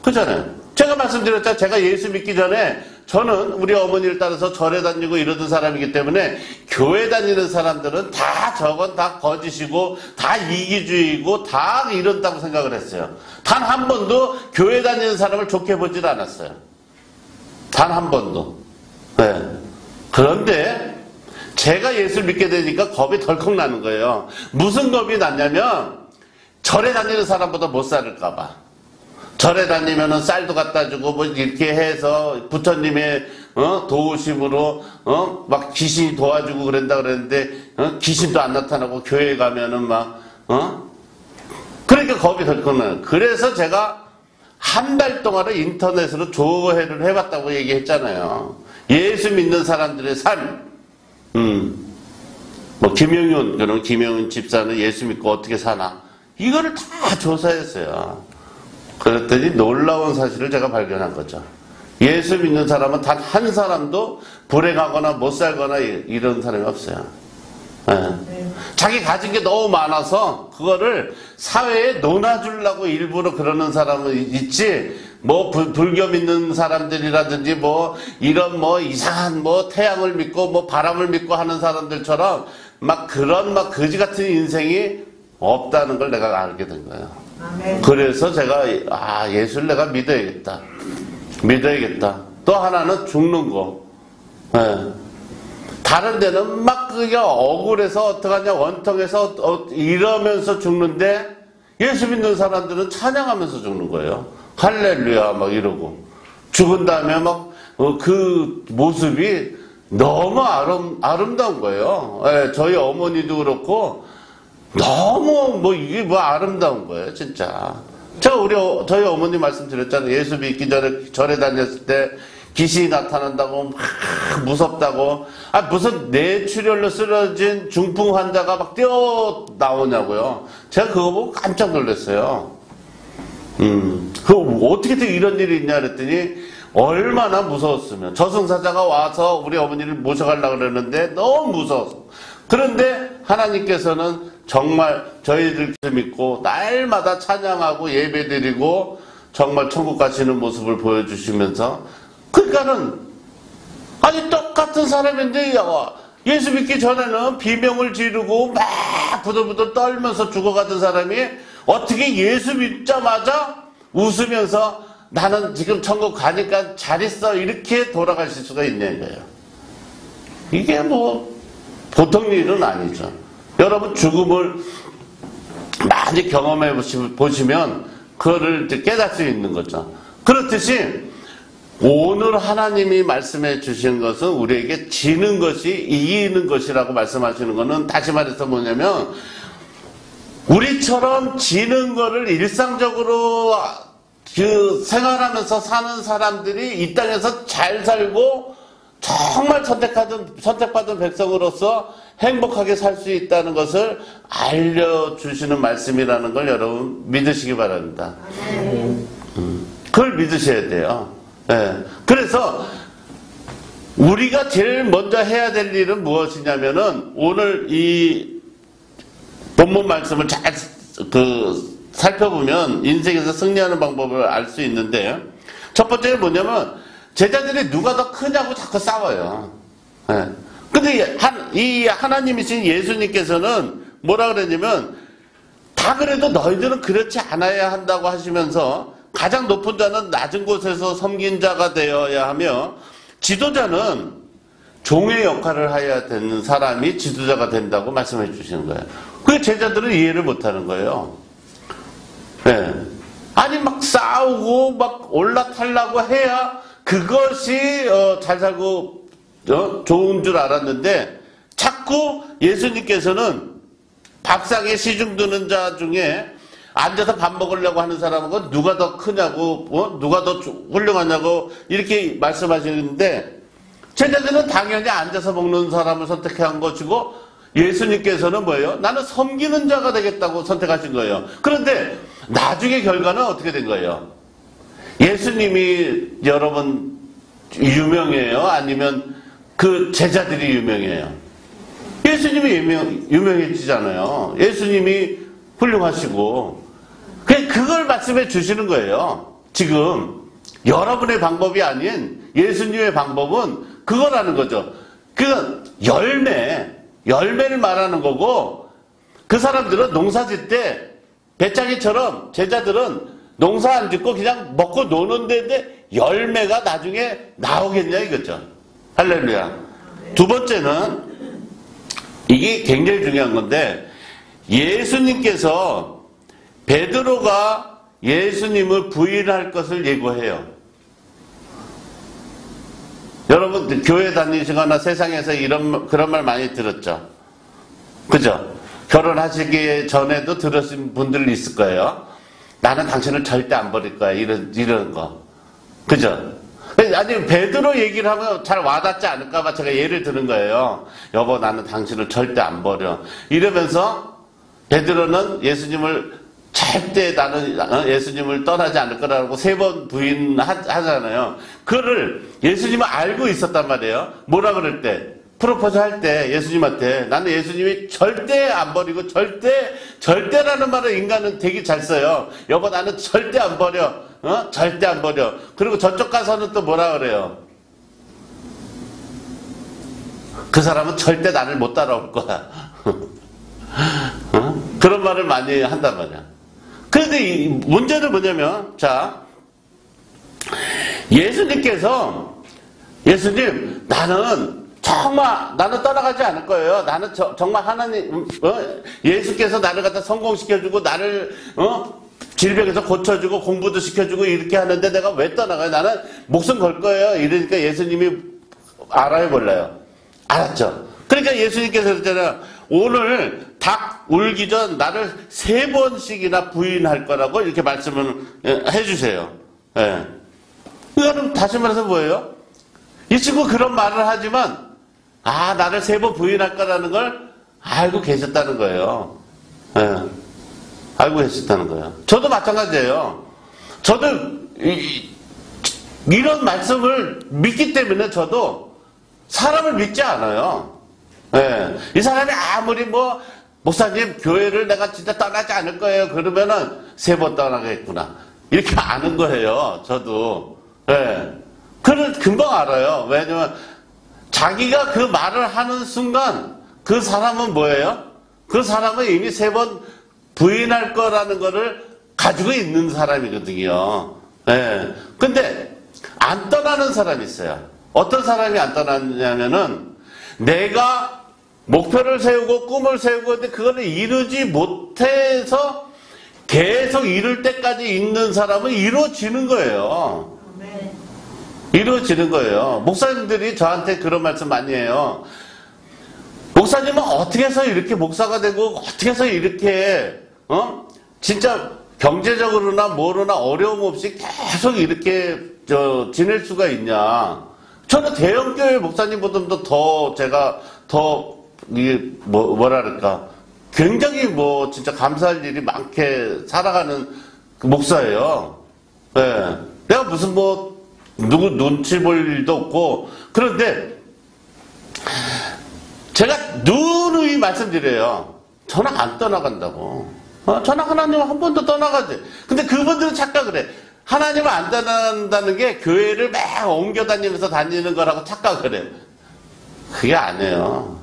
그잖아요. 제가 말씀드렸잖아요. 제가 예수 믿기 전에 저는 우리 어머니를 따라서 절에 다니고 이러던 사람이기 때문에 교회 다니는 사람들은 다 저건 다 거짓이고 다 이기주의고 다 이런다고 생각을 했어요. 단 한 번도 교회 다니는 사람을 좋게 보질 않았어요. 단 한 번도. 네. 그런데 제가 예수를 믿게 되니까 겁이 덜컥 나는 거예요. 무슨 겁이 났냐면 절에 다니는 사람보다 못 살을까봐. 절에 다니면은 쌀도 갖다 주고 뭐 이렇게 해서 부처님의 도우심으로 막 귀신이 도와주고 그런다 그랬는데 귀신도 안 나타나고 교회 가면은 막 그러니까 겁이 덜컥 나요. 그래서 제가 한 달 동안을 인터넷으로 조회를 해봤다고 얘기했잖아요. 예수 믿는 사람들의 삶. 뭐 김영윤, 그럼 김영윤 집사는 예수 믿고 어떻게 사나? 이거를 다 조사했어요. 그랬더니 놀라운 사실을 제가 발견한 거죠. 예수 믿는 사람은 단 한 사람도 불행하거나 못 살거나 이런 사람이 없어요. 네. 자기 가진 게 너무 많아서 그거를 사회에 논아주려고 일부러 그러는 사람은 있지, 뭐 불교 믿는 사람들이라든지 뭐 이런 뭐 이상한 뭐 태양을 믿고 뭐 바람을 믿고 하는 사람들처럼 막 그런 막 거지 같은 인생이 없다는 걸 내가 알게 된 거예요. 아멘. 그래서 제가 예수를 내가 믿어야겠다. 또 하나는 죽는 거. 네. 다른 데는 막 그냥 억울해서 어떡하냐 원통해서 이러면서 죽는데 예수 믿는 사람들은 찬양하면서 죽는 거예요. 할렐루야 막 이러고 죽은 다음에 막 그 모습이 너무 아름다운 거예요. 네, 저희 어머니도 그렇고 너무 뭐 이게 뭐 아름다운 거예요 진짜. 제가 저희 어머니 말씀드렸잖아요. 예수 믿기 전에 절에 다녔을 때 귀신이 나타난다고 막 무섭다고. 무슨 뇌출혈로 쓰러진 중풍 환자가 막 뛰어 나오냐고요. 제가 그거 보고 깜짝 놀랐어요. 그거 어떻게 이런 일이 있냐 그랬더니 얼마나 무서웠으면. 저승사자가 와서 우리 어머니를 모셔가려고 그러는데 너무 무서워서. 그런데 하나님께서는 정말 저희들 믿고 날마다 찬양하고 예배드리고 정말 천국 가시는 모습을 보여주시면서, 그러니까는 아니 똑같은 사람인데 예수 믿기 전에는 비명을 지르고 막 부들부들 떨면서 죽어가던 사람이 어떻게 예수 믿자마자 웃으면서 나는 지금 천국 가니까 잘 있어 이렇게 돌아가실 수가 있냐는 거예요. 이게 뭐 보통 일은 아니죠. 여러분 죽음을 많이 경험해 보시면 그거를 깨달을 수 있는 거죠. 그렇듯이 오늘 하나님이 말씀해 주신 것은 우리에게 지는 것이 이기는 것이라고 말씀하시는 것은 다시 말해서 뭐냐면 우리처럼 지는 거를 일상적으로 생활하면서 사는 사람들이 이 땅에서 잘 살고 정말 선택받은 백성으로서 행복하게 살 수 있다는 것을 알려주시는 말씀이라는 걸 여러분 믿으시기 바랍니다. 그걸 믿으셔야 돼요. 네. 그래서 우리가 제일 먼저 해야 될 일은 무엇이냐면은 오늘 이 본문 말씀을 잘 살펴보면 인생에서 승리하는 방법을 알 수 있는데, 첫 번째는 뭐냐면 제자들이 누가 더 크냐고 자꾸 싸워요. 네. 근데 이 하나님이신 예수님께서는 뭐라 그랬냐면 다 그래도 너희들은 그렇지 않아야 한다고 하시면서 가장 높은 자는 낮은 곳에서 섬긴 자가 되어야 하며 지도자는 종의 역할을 해야 되는 사람이 지도자가 된다고 말씀해 주시는 거예요. 그게 제자들은 이해를 못하는 거예요. 네. 아니 막 싸우고 막 올라타려고 해야 그것이 잘 살고 좋은 줄 알았는데 자꾸 예수님께서는 밥상에 시중 드는 자 중에 앉아서 밥 먹으려고 하는 사람은 누가 더 크냐고 누가 더 훌륭하냐고 이렇게 말씀하시는데 제자들은 당연히 앉아서 먹는 사람을 선택한 것이고 예수님께서는 뭐예요? 나는 섬기는 자가 되겠다고 선택하신 거예요. 그런데 나중에 결과는 어떻게 된 거예요? 예수님이 여러분 유명해요? 아니면 그 제자들이 유명해요? 예수님이 유명해지잖아요. 예수님이 훌륭하시고 그걸 말씀해 주시는 거예요. 지금 여러분의 방법이 아닌 예수님의 방법은 그거라는 거죠. 그 열매를 말하는 거고, 그 사람들은 농사 짓 때 배짱이처럼 제자들은 농사 안 짓고 그냥 먹고 노는 데인데 열매가 나중에 나오겠냐 이거죠. 할렐루야. 두 번째는 이게 굉장히 중요한 건데, 예수님께서 베드로가 예수님을 부인할 것을 예고해요. 여러분 교회 다니시거나 세상에서 그런 말 많이 들었죠. 그죠? 결혼하시기 전에도 들으신 분들 있을 거예요. 나는 당신을 절대 안 버릴 거야. 이런 거. 그죠? 아니, 베드로 얘기를 하면 잘 와닿지 않을까봐 제가 예를 드는 거예요. 여보, 나는 당신을 절대 안 버려. 이러면서 베드로는 예수님을 절대 나는 예수님을 떠나지 않을 거라고 3번 부인하잖아요. 그거를 예수님은 알고 있었단 말이에요. 뭐라 그럴 때? 프로포즈 할 때 예수님한테 나는 예수님이 절대 안 버리고 절대라는 말을 인간은 되게 잘 써요. 여보, 나는 절대 안 버려. 절대 안 버려. 그리고 저쪽 가서는 또 뭐라 그래요? 그 사람은 절대 나를 못 따라올 거야. 그런 말을 많이 한단 말이야. 그런데 이 문제는 뭐냐면, 자, 예수님, 나는 떠나가지 않을 거예요. 나는 정말 하나님, 예수께서 나를 갖다 성공시켜주고, 나를, 질병에서 고쳐주고, 공부도 시켜주고, 이렇게 하는데 내가 왜 떠나가요? 나는 목숨 걸 거예요. 이러니까 예수님이 알아요, 몰라요? 알았죠? 그러니까 예수님께서 그랬잖아요. 오늘 닭 울기 전 나를 3번씩이나 부인할 거라고 이렇게 말씀을 해주세요. 예. 이거는 다시 말해서 뭐예요? 이 친구 그런 말을 하지만, 나를 3번 부인할 거라는 걸 알고 계셨다는 거예요. 예. 알고 계셨다는 거예요. 저도 마찬가지예요. 저도 이런 말씀을 믿기 때문에 저도 사람을 믿지 않아요. 예. 이 사람이 아무리 목사님, 교회를 내가 진짜 떠나지 않을 거예요. 그러면은 3번 떠나겠구나. 이렇게 아는 거예요. 저도. 예. 그걸 금방 알아요. 왜냐면 자기가 그 말을 하는 순간 그 사람은 뭐예요? 그 사람은 이미 3번 부인할 거라는 거를 가지고 있는 사람이거든요. 예. 근데 안 떠나는 사람이 있어요. 어떤 사람이 안 떠나냐면은 내가 목표를 세우고 꿈을 세우고 근데 그거를 이루지 못해서 계속 이룰 때까지 있는 사람은 이루어지는 거예요. 이루어지는 거예요. 목사님들이 저한테 그런 말씀 많이 해요. 목사님은 어떻게 해서 이렇게 목사가 되고 어떻게 해서 이렇게 진짜 경제적으로나 뭐로나 어려움 없이 계속 이렇게 지낼 수가 있냐. 저는 대형교회 목사님보다도 더 제가 뭐랄까 굉장히 진짜 감사할 일이 많게 살아가는 목사예요. 네. 내가 무슨 누구 눈치 볼 일도 없고. 그런데 제가 누누이 말씀드려요. 저는 안 떠나간다고. 저는 하나님을 한 번도 떠나가지. 근데 그분들은 착각을 해. 하나님을 안 떠난다는 게 교회를 막 옮겨 다니면서 다니는 거라고 착각을 해. 그게 아니에요.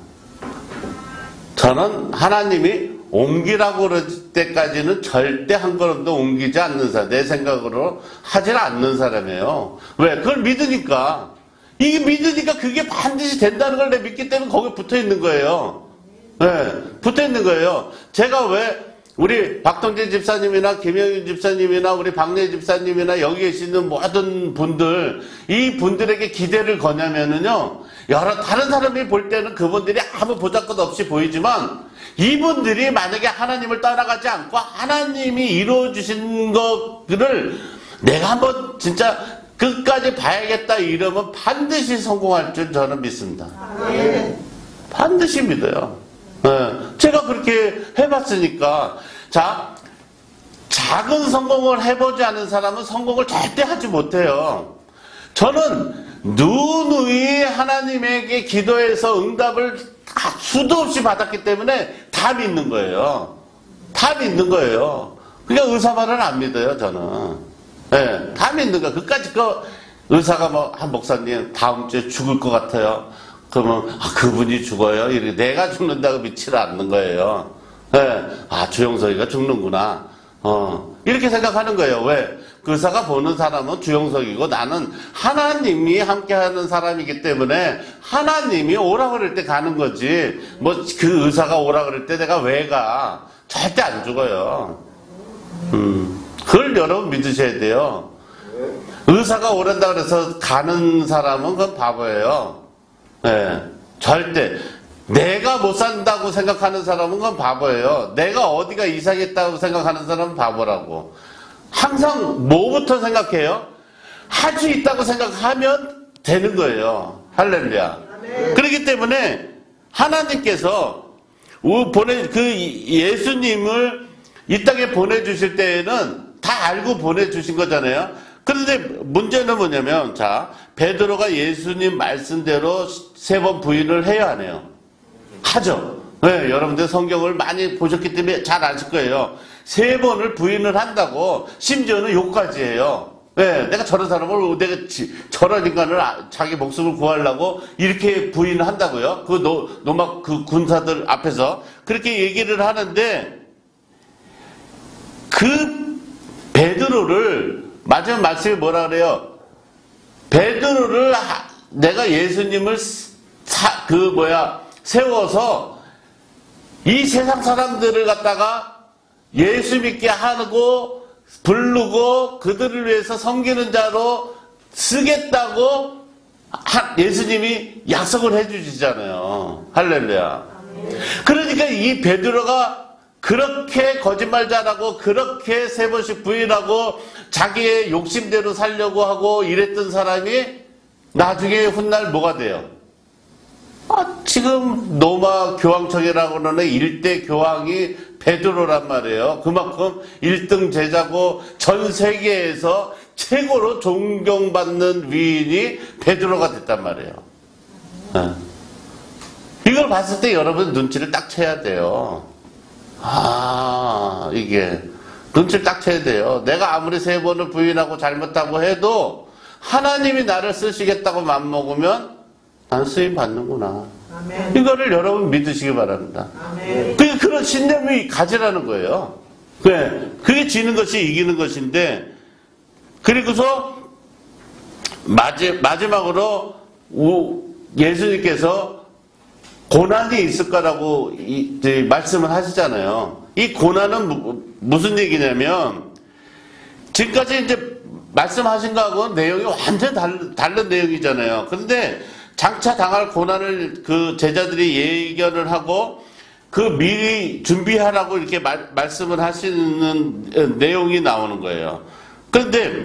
저는 하나님이 옮기라고 그럴 때까지는 절대 한 걸음도 옮기지 않는 사람, 내 생각으로 하질 않는 사람이에요. 왜? 그걸 믿으니까. 이게 믿으니까 그게 반드시 된다는 걸 내가 믿기 때문에 거기에 붙어 있는 거예요. 네, 붙어 있는 거예요. 제가 왜 우리 박동재 집사님이나 김영윤 집사님이나 우리 박래 집사님이나 여기 계시는 모든 분들, 이 분들에게 기대를 거냐면은요, 다른 사람이 볼 때는 그분들이 아무 보잘것 없이 보이지만, 이분들이 만약에 하나님을 따라가지 않고 하나님이 이루어주신 것들을 내가 한번 진짜 끝까지 봐야겠다 이러면 반드시 성공할 줄 저는 믿습니다. 반드시 믿어요. 네. 제가 그렇게 해봤으니까. 자, 작은 성공을 해보지 않은 사람은 성공을 절대 하지 못해요. 저는 누누이 하나님에게 기도해서 응답을 수도 없이 받았기 때문에 다 믿는 거예요. 다 믿는 거예요. 그러니까 의사 말은 안 믿어요, 저는. 예, 다 믿는 거야. 그까짓 거 의사가 뭐, 한 목사님 다음 주에 죽을 것 같아요. 그러면 그분이 죽어요. 이렇게 내가 죽는다고 믿지를 않는 거예요. 예, 주영석이가 죽는구나. 이렇게 생각하는 거예요. 왜? 그 의사가 보는 사람은 주영석이고 나는 하나님이 함께하는 사람이기 때문에 하나님이 오라 그럴 때 가는 거지. 뭐 그 의사가 오라 그럴 때 내가 왜 가? 절대 안 죽어요. 그걸 여러분 믿으셔야 돼요. 의사가 오란다 그래서 가는 사람은 그건 바보예요. 네, 절대. 내가 못 산다고 생각하는 사람은 그건 바보예요. 내가 어디가 이상했다고 생각하는 사람은 바보라고. 항상 뭐부터 생각해요? 할 수 있다고 생각하면 되는 거예요. 할렐루야. 그렇기 때문에 하나님께서 예수님을 이 땅에 보내주실 때에는 다 알고 보내주신 거잖아요. 그런데 문제는 뭐냐면, 자, 베드로가 예수님 말씀대로 3번 부인을 해야 하네요. 하죠. 네, 여러분들 성경을 많이 보셨기 때문에 잘 아실 거예요. 3번을 부인을 한다고, 심지어는 욕까지 해요. 네, 내가 저런 사람을, 저런 인간을 자기 목숨을 구하려고 이렇게 부인을 한다고요. 그 군사들 앞에서 그렇게 얘기를 하는데, 그 베드로를 마지막 말씀이 뭐라 그래요? 베드로를 내가 예수님을 세워서 이 세상 사람들을 갖다가 예수 믿게 하고 부르고 그들을 위해서 섬기는 자로 쓰겠다고 예수님이 약속을 해주시잖아요. 할렐루야. 그러니까 이 베드로가 그렇게 거짓말잘하고 그렇게 3번씩 부인하고 자기의 욕심대로 살려고 하고 이랬던 사람이 나중에 훗날 뭐가 돼요? 지금 로마 교황청이라고 그러는 1대 교황이 베드로란 말이에요. 그만큼 1등 제자고 전 세계에서 최고로 존경받는 위인이 베드로가 됐단 말이에요. 이걸 봤을 때 여러분 눈치를 딱 채야 돼요. 이게 눈치를 딱 채야 돼요. 내가 아무리 3번을 부인하고 잘못하고 해도 하나님이 나를 쓰시겠다고 맘먹으면 난 쓰임 받는구나. 아멘. 이거를 여러분 믿으시기 바랍니다. 그런 신념이 가지라는 거예요. 그게 지는 것이 이기는 것인데, 그리고서 마지막으로 예수님께서 고난이 있을 거라고 말씀을 하시잖아요. 이 고난은 무슨 얘기냐면, 지금까지 이제 말씀하신 거하고 내용이 완전 다른 내용이잖아요. 그런데 장차 당할 고난을 그 제자들이 예견을 하고 미리 준비하라고 이렇게 말씀을 하시는 내용이 나오는 거예요. 그런데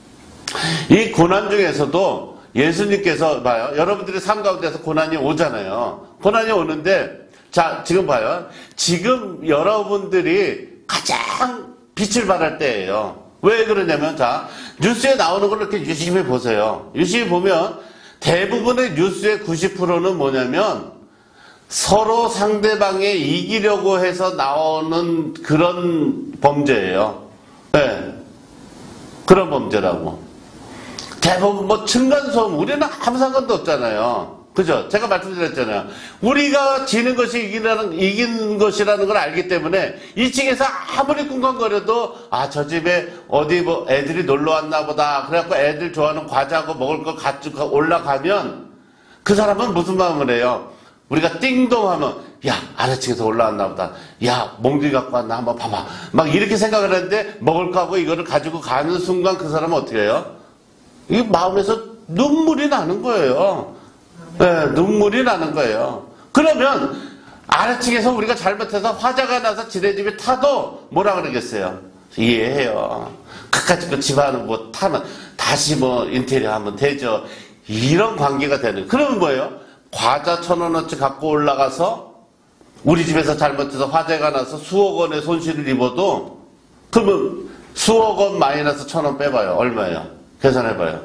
이 고난 중에서도 예수님께서 봐요. 여러분들의 삶 가운데서 고난이 오잖아요. 고난이 오는데, 자, 지금 봐요. 지금 여러분들이 가장 빛을 발할 때예요. 왜 그러냐면, 자, 뉴스에 나오는 걸 이렇게 유심히 보세요. 유심히 보면 대부분의 뉴스의 90%는 뭐냐면 서로 상대방에 이기려고 해서 나오는 그런 범죄예요. 네. 그런 범죄라고. 대부분 뭐 층간소음, 우리는 아무 상관도 없잖아요. 그죠? 제가 말씀드렸잖아요. 우리가 지는 것이 이긴 것이라는 걸 알기 때문에 2층에서 아무리 꿍꿍거려도 저 집에 어디 뭐 애들이 놀러 왔나 보다. 그래갖고 애들 좋아하는 과자하고 먹을 거 가지고 올라가면 그 사람은 무슨 마음을 해요? 우리가 띵동 하면, 야, 아래층에서 올라왔나 보다. 야, 몽둥이 갖고 왔나 한번 봐봐. 막 이렇게 생각을 하는데 먹을 거 하고 이거를 가지고 가는 순간 그 사람은 어떻게 해요? 이 마음에서 눈물이 나는 거예요. 네, 눈물이 나는 거예요. 그러면 아래층에서 우리가 잘못해서 화재가 나서 지네 집에 타도 뭐라 그러겠어요? 이해해요. 그까짓 거 집안은 뭐 타면 다시 뭐 인테리어 하면 되죠. 이런 관계가 되는. 그러면 뭐예요? 과자 1,000원어치 갖고 올라가서 우리 집에서 잘못해서 화재가 나서 수억 원의 손실을 입어도, 그러면 수억 원 마이너스 1,000원 빼봐요. 얼마예요? 계산해봐요.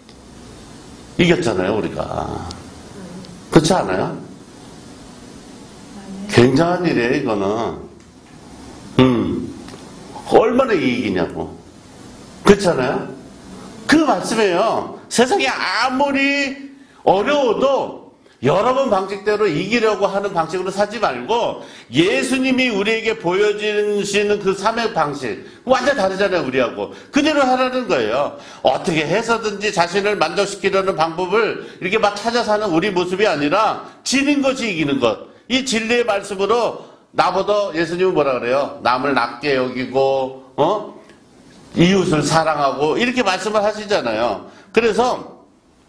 이겼잖아요, 우리가. 그렇지 않아요? 굉장한 일이에요, 이거는. 얼마나 이익이냐고. 그렇지 않아요? 말씀이에요. 세상이 아무리 어려워도 여러분 방식대로 이기려고 하는 방식으로 사지 말고 예수님이 우리에게 보여주시는 그 삶의 방식 완전 다르잖아요. 우리하고 그대로 하라는 거예요. 어떻게 해서든지 자신을 만족시키려는 방법을 이렇게 막 찾아서 하는 우리 모습이 아니라 지는 것이 이기는 것. 이 진리의 말씀으로 나보다 예수님은 뭐라 그래요? 남을 낮게 여기고 이웃을 사랑하고 이렇게 말씀을 하시잖아요. 그래서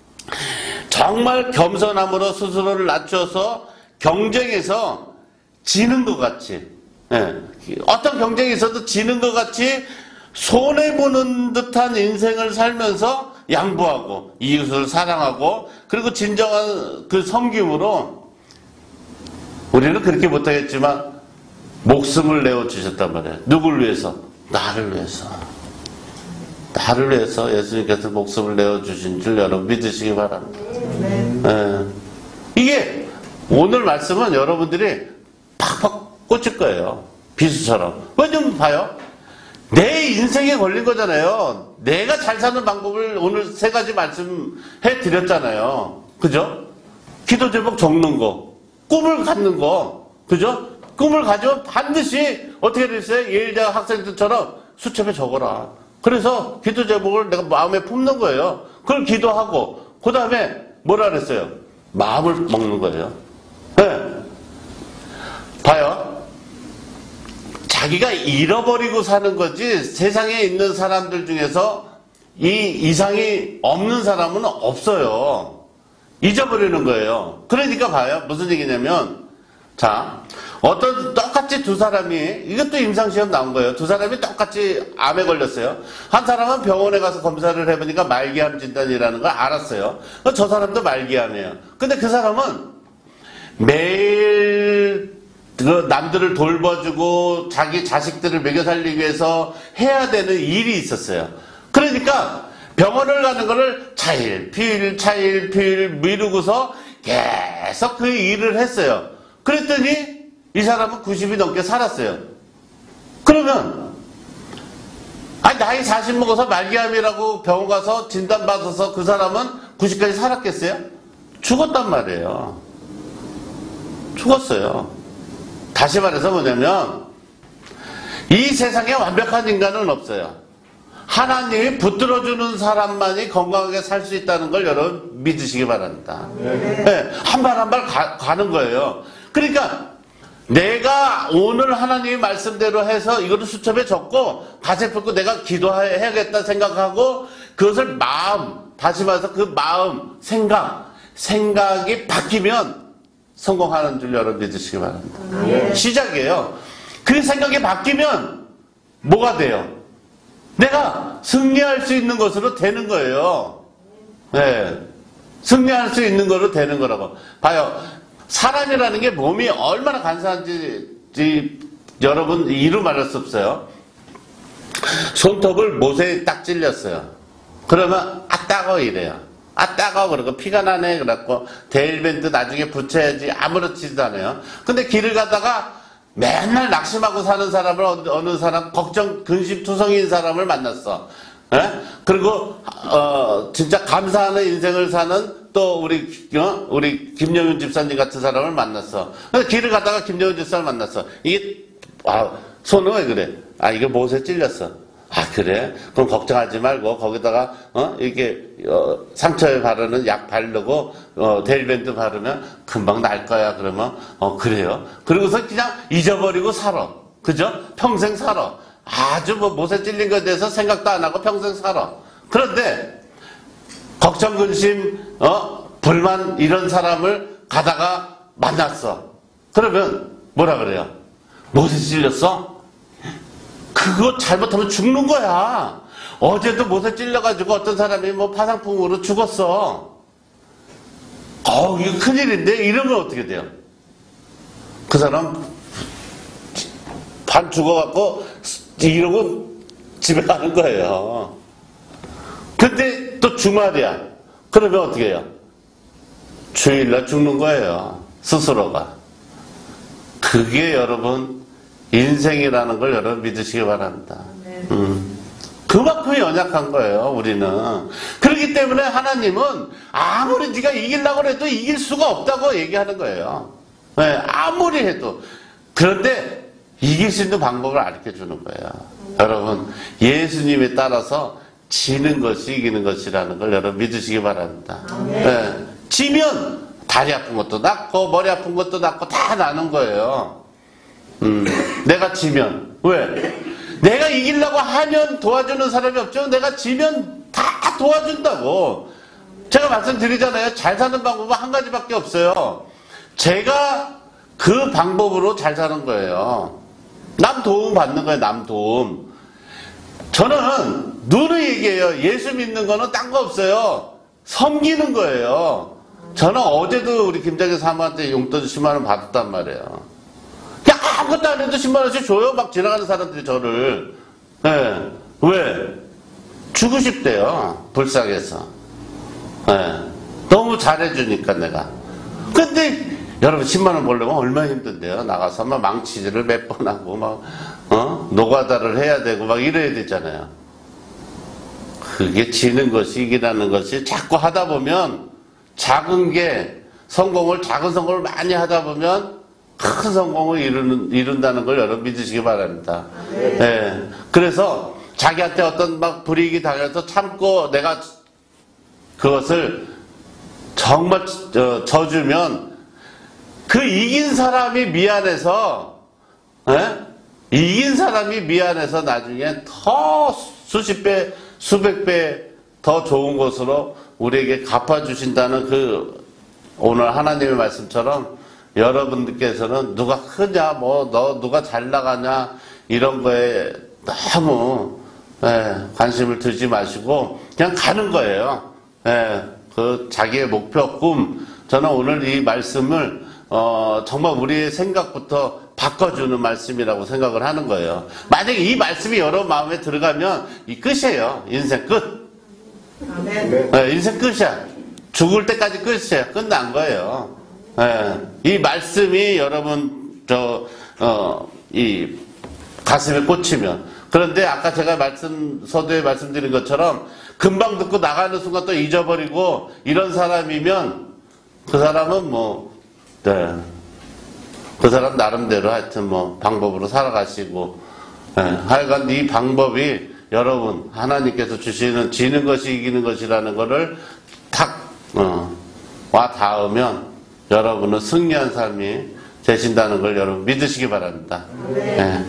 정말 겸손함으로 스스로를 낮춰서 경쟁에서 지는 것 같이, 어떤 경쟁이 있어도 지는 것 같이 손해보는 듯한 인생을 살면서 양보하고 이웃을 사랑하고 그리고 진정한 그 섬김으로 우리는 그렇게 못하겠지만 목숨을 내어주셨단 말이에요. 누굴 위해서? 나를 위해서. 나를 위해서 예수님께서 목숨을 내어주신 줄 여러분 믿으시기 바랍니다. 이게 오늘 말씀은 여러분들이 팍팍 꽂힐 거예요. 비수처럼. 왜냐면 봐요. 내 인생에 걸린 거잖아요. 내가 잘 사는 방법을 오늘 3가지 말씀해 드렸잖아요. 그죠? 기도 제목 적는 거, 꿈을 갖는 거, 그죠? 꿈을 가지면 반드시 어떻게 됐어요? 예일대학 학생들처럼 수첩에 적어라. 그래서 기도 제목을 내가 마음에 품는 거예요. 그걸 기도하고 그 다음에 뭐라 그랬어요? 마음을 먹는 거예요. 봐요. 자기가 잃어버리고 사는 거지 세상에 있는 사람들 중에서 이 이상이 없는 사람은 없어요. 잊어버리는 거예요. 그러니까 봐요. 무슨 얘기냐면 자, 어떤 똑같이 두 사람이 이것도 임상시험 나온 거예요. 두 사람이 똑같이 암에 걸렸어요. 한 사람은 병원에 가서 검사를 해보니까 말기암 진단이라는 걸 알았어요. 저 사람도 말기암이에요. 근데 그 사람은 매일 그 남들을 돌봐주고 자기 자식들을 먹여 살리기 위해서 해야 되는 일이 있었어요. 그러니까 병원을 가는 거를 차일피일 미루고서 계속 그 일을 했어요. 그랬더니 이 사람은 90이 넘게 살았어요. 그러면 나이 40 먹어서 말기암이라고 병원 가서 진단받아서 그 사람은 90까지 살았겠어요? 죽었단 말이에요. 죽었어요. 다시 말해서 뭐냐면 이 세상에 완벽한 인간은 없어요. 하나님이 붙들어주는 사람만이 건강하게 살 수 있다는 걸 여러분 믿으시기 바랍니다. 한 발 한 발 가는 거예요. 그러니까 내가 오늘 하나님의 말씀대로 해서 이거를 수첩에 적고 가슴에 펴고 내가 기도해야겠다 생각하고 그것을 다시 말해서 그 마음, 생각이 바뀌면 성공하는 줄 여러분 믿으시기 바랍니다. 시작이에요. 그 생각이 바뀌면 뭐가 돼요? 내가 승리할 수 있는 것으로 되는 거예요. 승리할 수 있는 것으로 되는 거라고. 봐요. 사람이라는 게 몸이 얼마나 간사한지 여러분 이루 말할 수 없어요. 손톱을 못에 딱 찔렸어요. 그러면 따가워 이래요. 따가워 그러고 피가 나네 그래갖고 데일밴드 나중에 붙여야지 아무렇지도 않아요. 근데 길을 가다가 맨날 낙심하고 사는 사람을 어느 사람 근심투성이인 사람을 만났어. 그리고 진짜 감사하는 인생을 사는 또 우리 김영윤 집사님 같은 사람을 만났어. 길을 가다가 김영윤 집사를 만났어. 이게 손은 왜 그래? 이게 못에 찔렸어. 그래? 그럼 걱정하지 말고 거기다가 이렇게 상처에 바르는 약 바르고 데일밴드 바르면 금방 날 거야. 그러면 그래요. 그러고서 그냥 잊어버리고 살아. 그죠? 평생 살아. 아주 못에 찔린 것에 대해서 생각도 안 하고 평생 살아. 그런데 걱정, 근심, 불만 이런 사람을 가다가 만났어. 그러면 뭐라 그래요? 못에 찔렸어? 그거 잘못하면 죽는 거야. 어제도 못에 찔려가지고 어떤 사람이 파상풍으로 죽었어. 이거 큰일인데? 이러면 어떻게 돼요? 그 사람 반 죽어갖고 이러고 집에 가는 거예요. 근데 또 주말이야. 그러면 어떻게 해요? 주일날 죽는 거예요. 스스로가. 그게 여러분 인생이라는 걸 여러분 믿으시기 바랍니다. 그 그만큼 연약한 거예요, 우리는. 그렇기 때문에 하나님은 아무리 네가 이기려고 해도 이길 수가 없다고 얘기하는 거예요. 네, 아무리 해도. 그런데 이길 수 있는 방법을 가르쳐 주는 거예요. 여러분, 예수님에 따라서 지는 것이 이기는 것이라는 걸 여러분 믿으시기 바랍니다. 네, 지면 다리 아픈 것도 낫고 머리 아픈 것도 낫고 다 나는 거예요. 내가 지면. 왜? 내가 이기려고 하면 도와주는 사람이 없죠. 내가 지면 다 도와준다고. 제가 말씀드리잖아요. 잘 사는 방법은 한 가지밖에 없어요. 제가 그 방법으로 잘 사는 거예요. 남 도움 받는 거예요. 남 도움. 저는 누누이 얘기해요. 예수 믿는 거는 딴 거 없어요. 섬기는 거예요. 저는 어제도 우리 김장현 사모한테 용돈 10만 원 받았단 말이에요. 그냥 아무것도 안 해도 10만 원씩 줘요. 막 지나가는 사람들이 저를. 네. 왜? 주고 싶대요. 불쌍해서. 네. 너무 잘해주니까 내가. 근데 여러분 10만 원 벌려면 얼마나 힘든데요. 나가서 막 망치질을 몇 번 하고 막 노가다를 해야 되고 막 이래야 되잖아요. 그게 지는 것이 이기라는 것이 자꾸 하다 보면 작은 게 작은 성공을 많이 하다 보면 큰 성공을 이룬다는 걸 여러분 믿으시기 바랍니다. 네. 그래서 자기한테 어떤 막 불이익이 당해서 참고 내가 그것을 정말 져주면 그 이긴 사람이 미안해서 이긴 사람이 미안해서 나중에 더 수십 배 수백 배 더 좋은 것으로 우리에게 갚아주신다는 그 오늘 하나님의 말씀처럼 여러분들께서는 누가 크냐 뭐 너 누가 잘 나가냐 이런 거에 너무 관심을 두지 마시고 그냥 가는 거예요. 그 자기의 목표 꿈 저는 오늘 이 말씀을 정말 우리의 생각부터 바꿔주는 말씀이라고 생각을 하는 거예요. 만약에 이 말씀이 여러분 마음에 들어가면 이 끝이에요. 인생 끝. 인생 끝이야. 죽을 때까지 끝이에요. 끝난 거예요. 이 말씀이 여러분 이 가슴에 꽂히면. 그런데 아까 제가 서두에 말씀드린 것처럼 금방 듣고 나가는 순간 또 잊어버리고 이런 사람이면 그 사람은 그 사람 나름대로 하여튼 방법으로 살아가시고 하여간 이 방법이 여러분 하나님께서 주시는 지는 것이 이기는 것이라는 거를 탁 와 닿으면 여러분은 승리한 삶이 되신다는 걸 여러분 믿으시기 바랍니다. 네.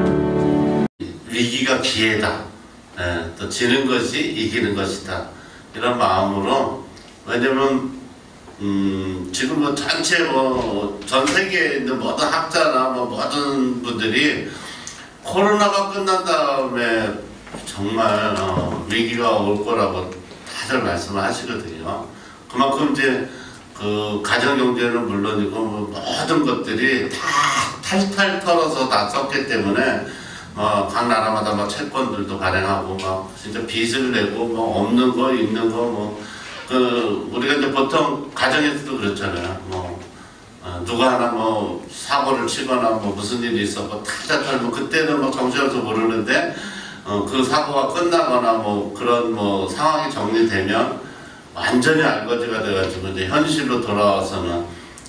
위기가 기회다. 또 지는 것이 이기는 것이다. 이런 마음으로, 왜냐면 지금 뭐 전체 전 세계에 있는 모든 학자나 모든 분들이 코로나가 끝난 다음에 정말 위기가 올 거라고 다들 말씀을 하시거든요. 그만큼 이제 그 가정경제는 물론이고 모든 것들이 다 탈탈 털어서 다 썼기 때문에 각 나라마다 채권들도 발행하고 진짜 빚을 내고 없는 거 있는 거 우리가 이제 보통 가정에서도 그렇잖아요. 누가 하나 사고를 치거나 무슨 일이 있었고 탈탈 털면 그때는 정신없어 모르는데 그 사고가 끝나거나 그런 상황이 정리되면 완전히 알거지가 돼가지고 이제 현실로 돌아와서는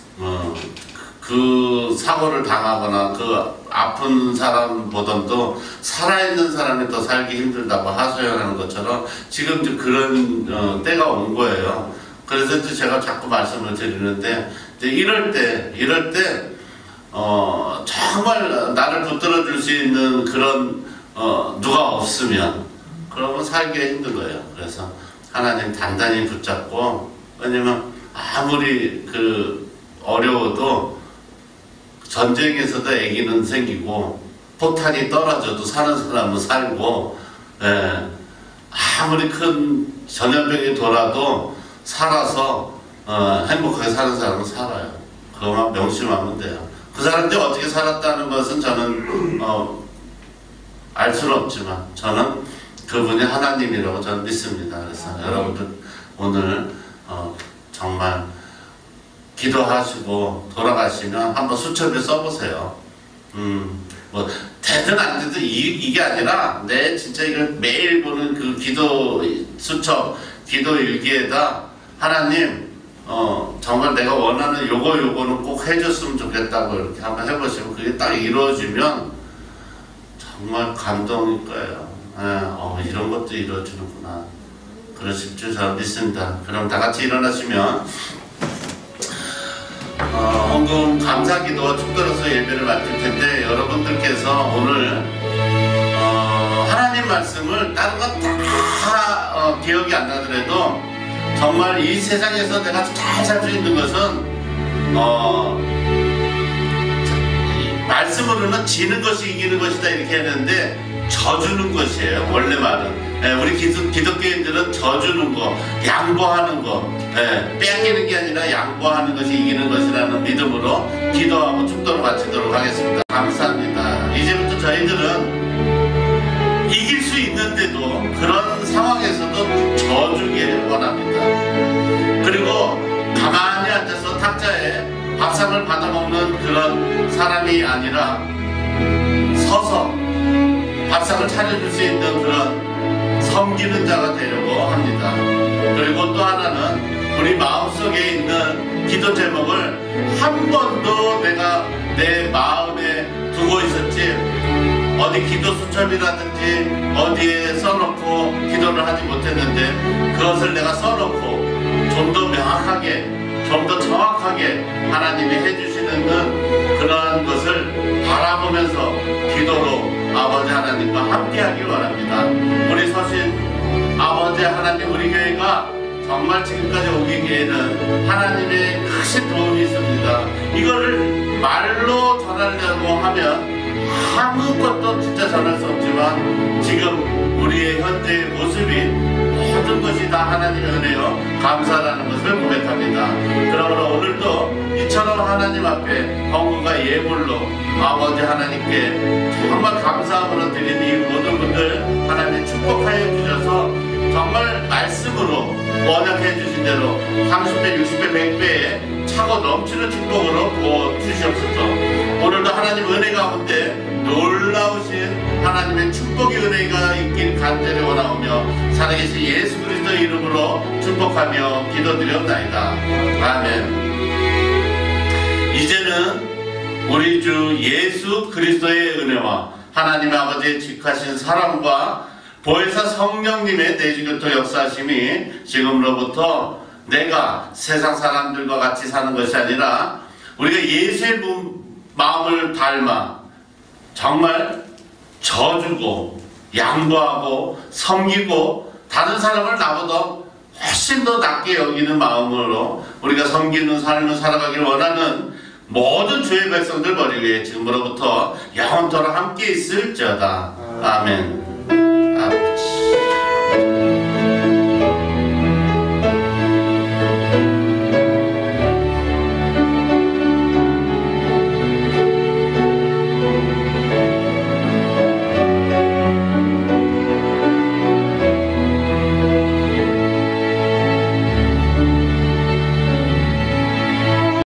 그 사고를 당하거나 그 아픈 사람보다도 살아있는 사람이 더 살기 힘들다고 하소연하는 것처럼 지금 이제 그런 때가 온 거예요. 그래서 이제 제가 자꾸 말씀을 드리는데 이제 이럴 때 정말 나를 붙들어 줄 수 있는 그런 누가 없으면 그러면 살기가 힘든 거예요. 그래서 하나님 단단히 붙잡고, 왜냐면 아무리 어려워도 전쟁에서도 애기는 생기고 폭탄이 떨어져도 사는 사람은 살고, 아무리 큰 전염병이 돌아도 살아서 행복하게 사는 사람은 살아요. 그것만 명심하면 돼요. 그 사람들이 어떻게 살았다는 것은 저는 알 수는 없지만 저는 그분이 하나님이라고 저는 믿습니다. 그래서 여러분들 오늘 정말 기도하시고 돌아가시면 한번 수첩에 써보세요. 되든 안 되든 이게 아니라 내 진짜 이걸 매일 보는 그 기도 수첩, 기도 일기에다 하나님 정말 내가 원하는 요거는 꼭 해줬으면 좋겠다고 이렇게 한번 해보시면 그게 딱 이루어지면 정말 감동일 거예요. 이런 것도 이루어지는구나. 그러실 줄 저는 믿습니다. 그럼 다 같이 일어나시면 헌금 감사기도와 축도로서 예배를 맡을 텐데 여러분들께서 오늘 하나님 말씀을 다른 건 다 기억이 안 나더라도 정말 이 세상에서 내가 잘 살 수 있는 것은 말씀으로는 지는 것이 이기는 것이다 이렇게 했는데 져주는 것이에요. 원래 말은 우리 기독교인들은 져주는 거, 양보하는 거, 뺏기는 게 아니라 양보하는 것이 이기는 것이라는 믿음으로 기도하고 축도를 마치도록 하겠습니다. 감사합니다. 이제부터 저희들은 이길 수 있는데도 그런 상황에서도 져주길 원합니다. 그리고 가만히 앉아서 탁자에 밥상을 받아먹는 그런 사람이 아니라 서서 밥상을 차려줄 수 있는 그런 섬기는 자가 되려고 합니다. 그리고 또 하나는 우리 마음속에 있는 기도 제목을 한 번도 내가 내 마음에 두고 있었지 어디 기도 수첩이라든지 어디에 써놓고 기도를 하지 못했는데 그것을 내가 써놓고 좀 더 명확하게 좀 더 정확하게 하나님이 해주시는 그러한 것을 바라보면서 기도로 아버지 하나님과 함께하기 원합니다. 우리 서신 아버지 하나님 우리 교회가 정말 지금까지 오기에는 하나님의 크신 도움이 있습니다. 이거를 말로 전하려고 하면 아무것도 진짜 전할 수 없지만 지금 우리의 현재의 모습이 모든 것이 다 하나님의 은혜요 감사라는 것을 고백합니다. 그러므로 오늘도 이처럼 하나님 앞에 헌금과 예물로 아버지 하나님께 정말 감사함으로 드린 이 모든 분들 하나님 축복하여 주셔서 정말 말씀으로 원역해 주신 대로 30배, 60배, 100배의 차고 넘치는 축복으로 부어주시옵소서. 오늘도 하나님 은혜 가운데 놀라우신 하나님의 축복의 은혜가 있길 간절히 원하오며 살아계신 예수 그리스도 이름으로 축복하며 기도드렸나이다. 아멘. 이제는 우리 주 예수 그리스도의 은혜와 하나님 아버지의 직하신 사랑과 보혜사 성령님의 내주교토 역사하심이 지금로부터 내가 세상 사람들과 같이 사는 것이 아니라 우리가 예수의 마음을 닮아 정말 져주고 양보하고 섬기고 다른 사람을 나보다 훨씬 더 낮게 여기는 마음으로 우리가 섬기는 삶을 살아가길 원하는 모든 주의 백성들 머리 위에 지금으로부터 영원토록 함께 있을지어다. 아멘.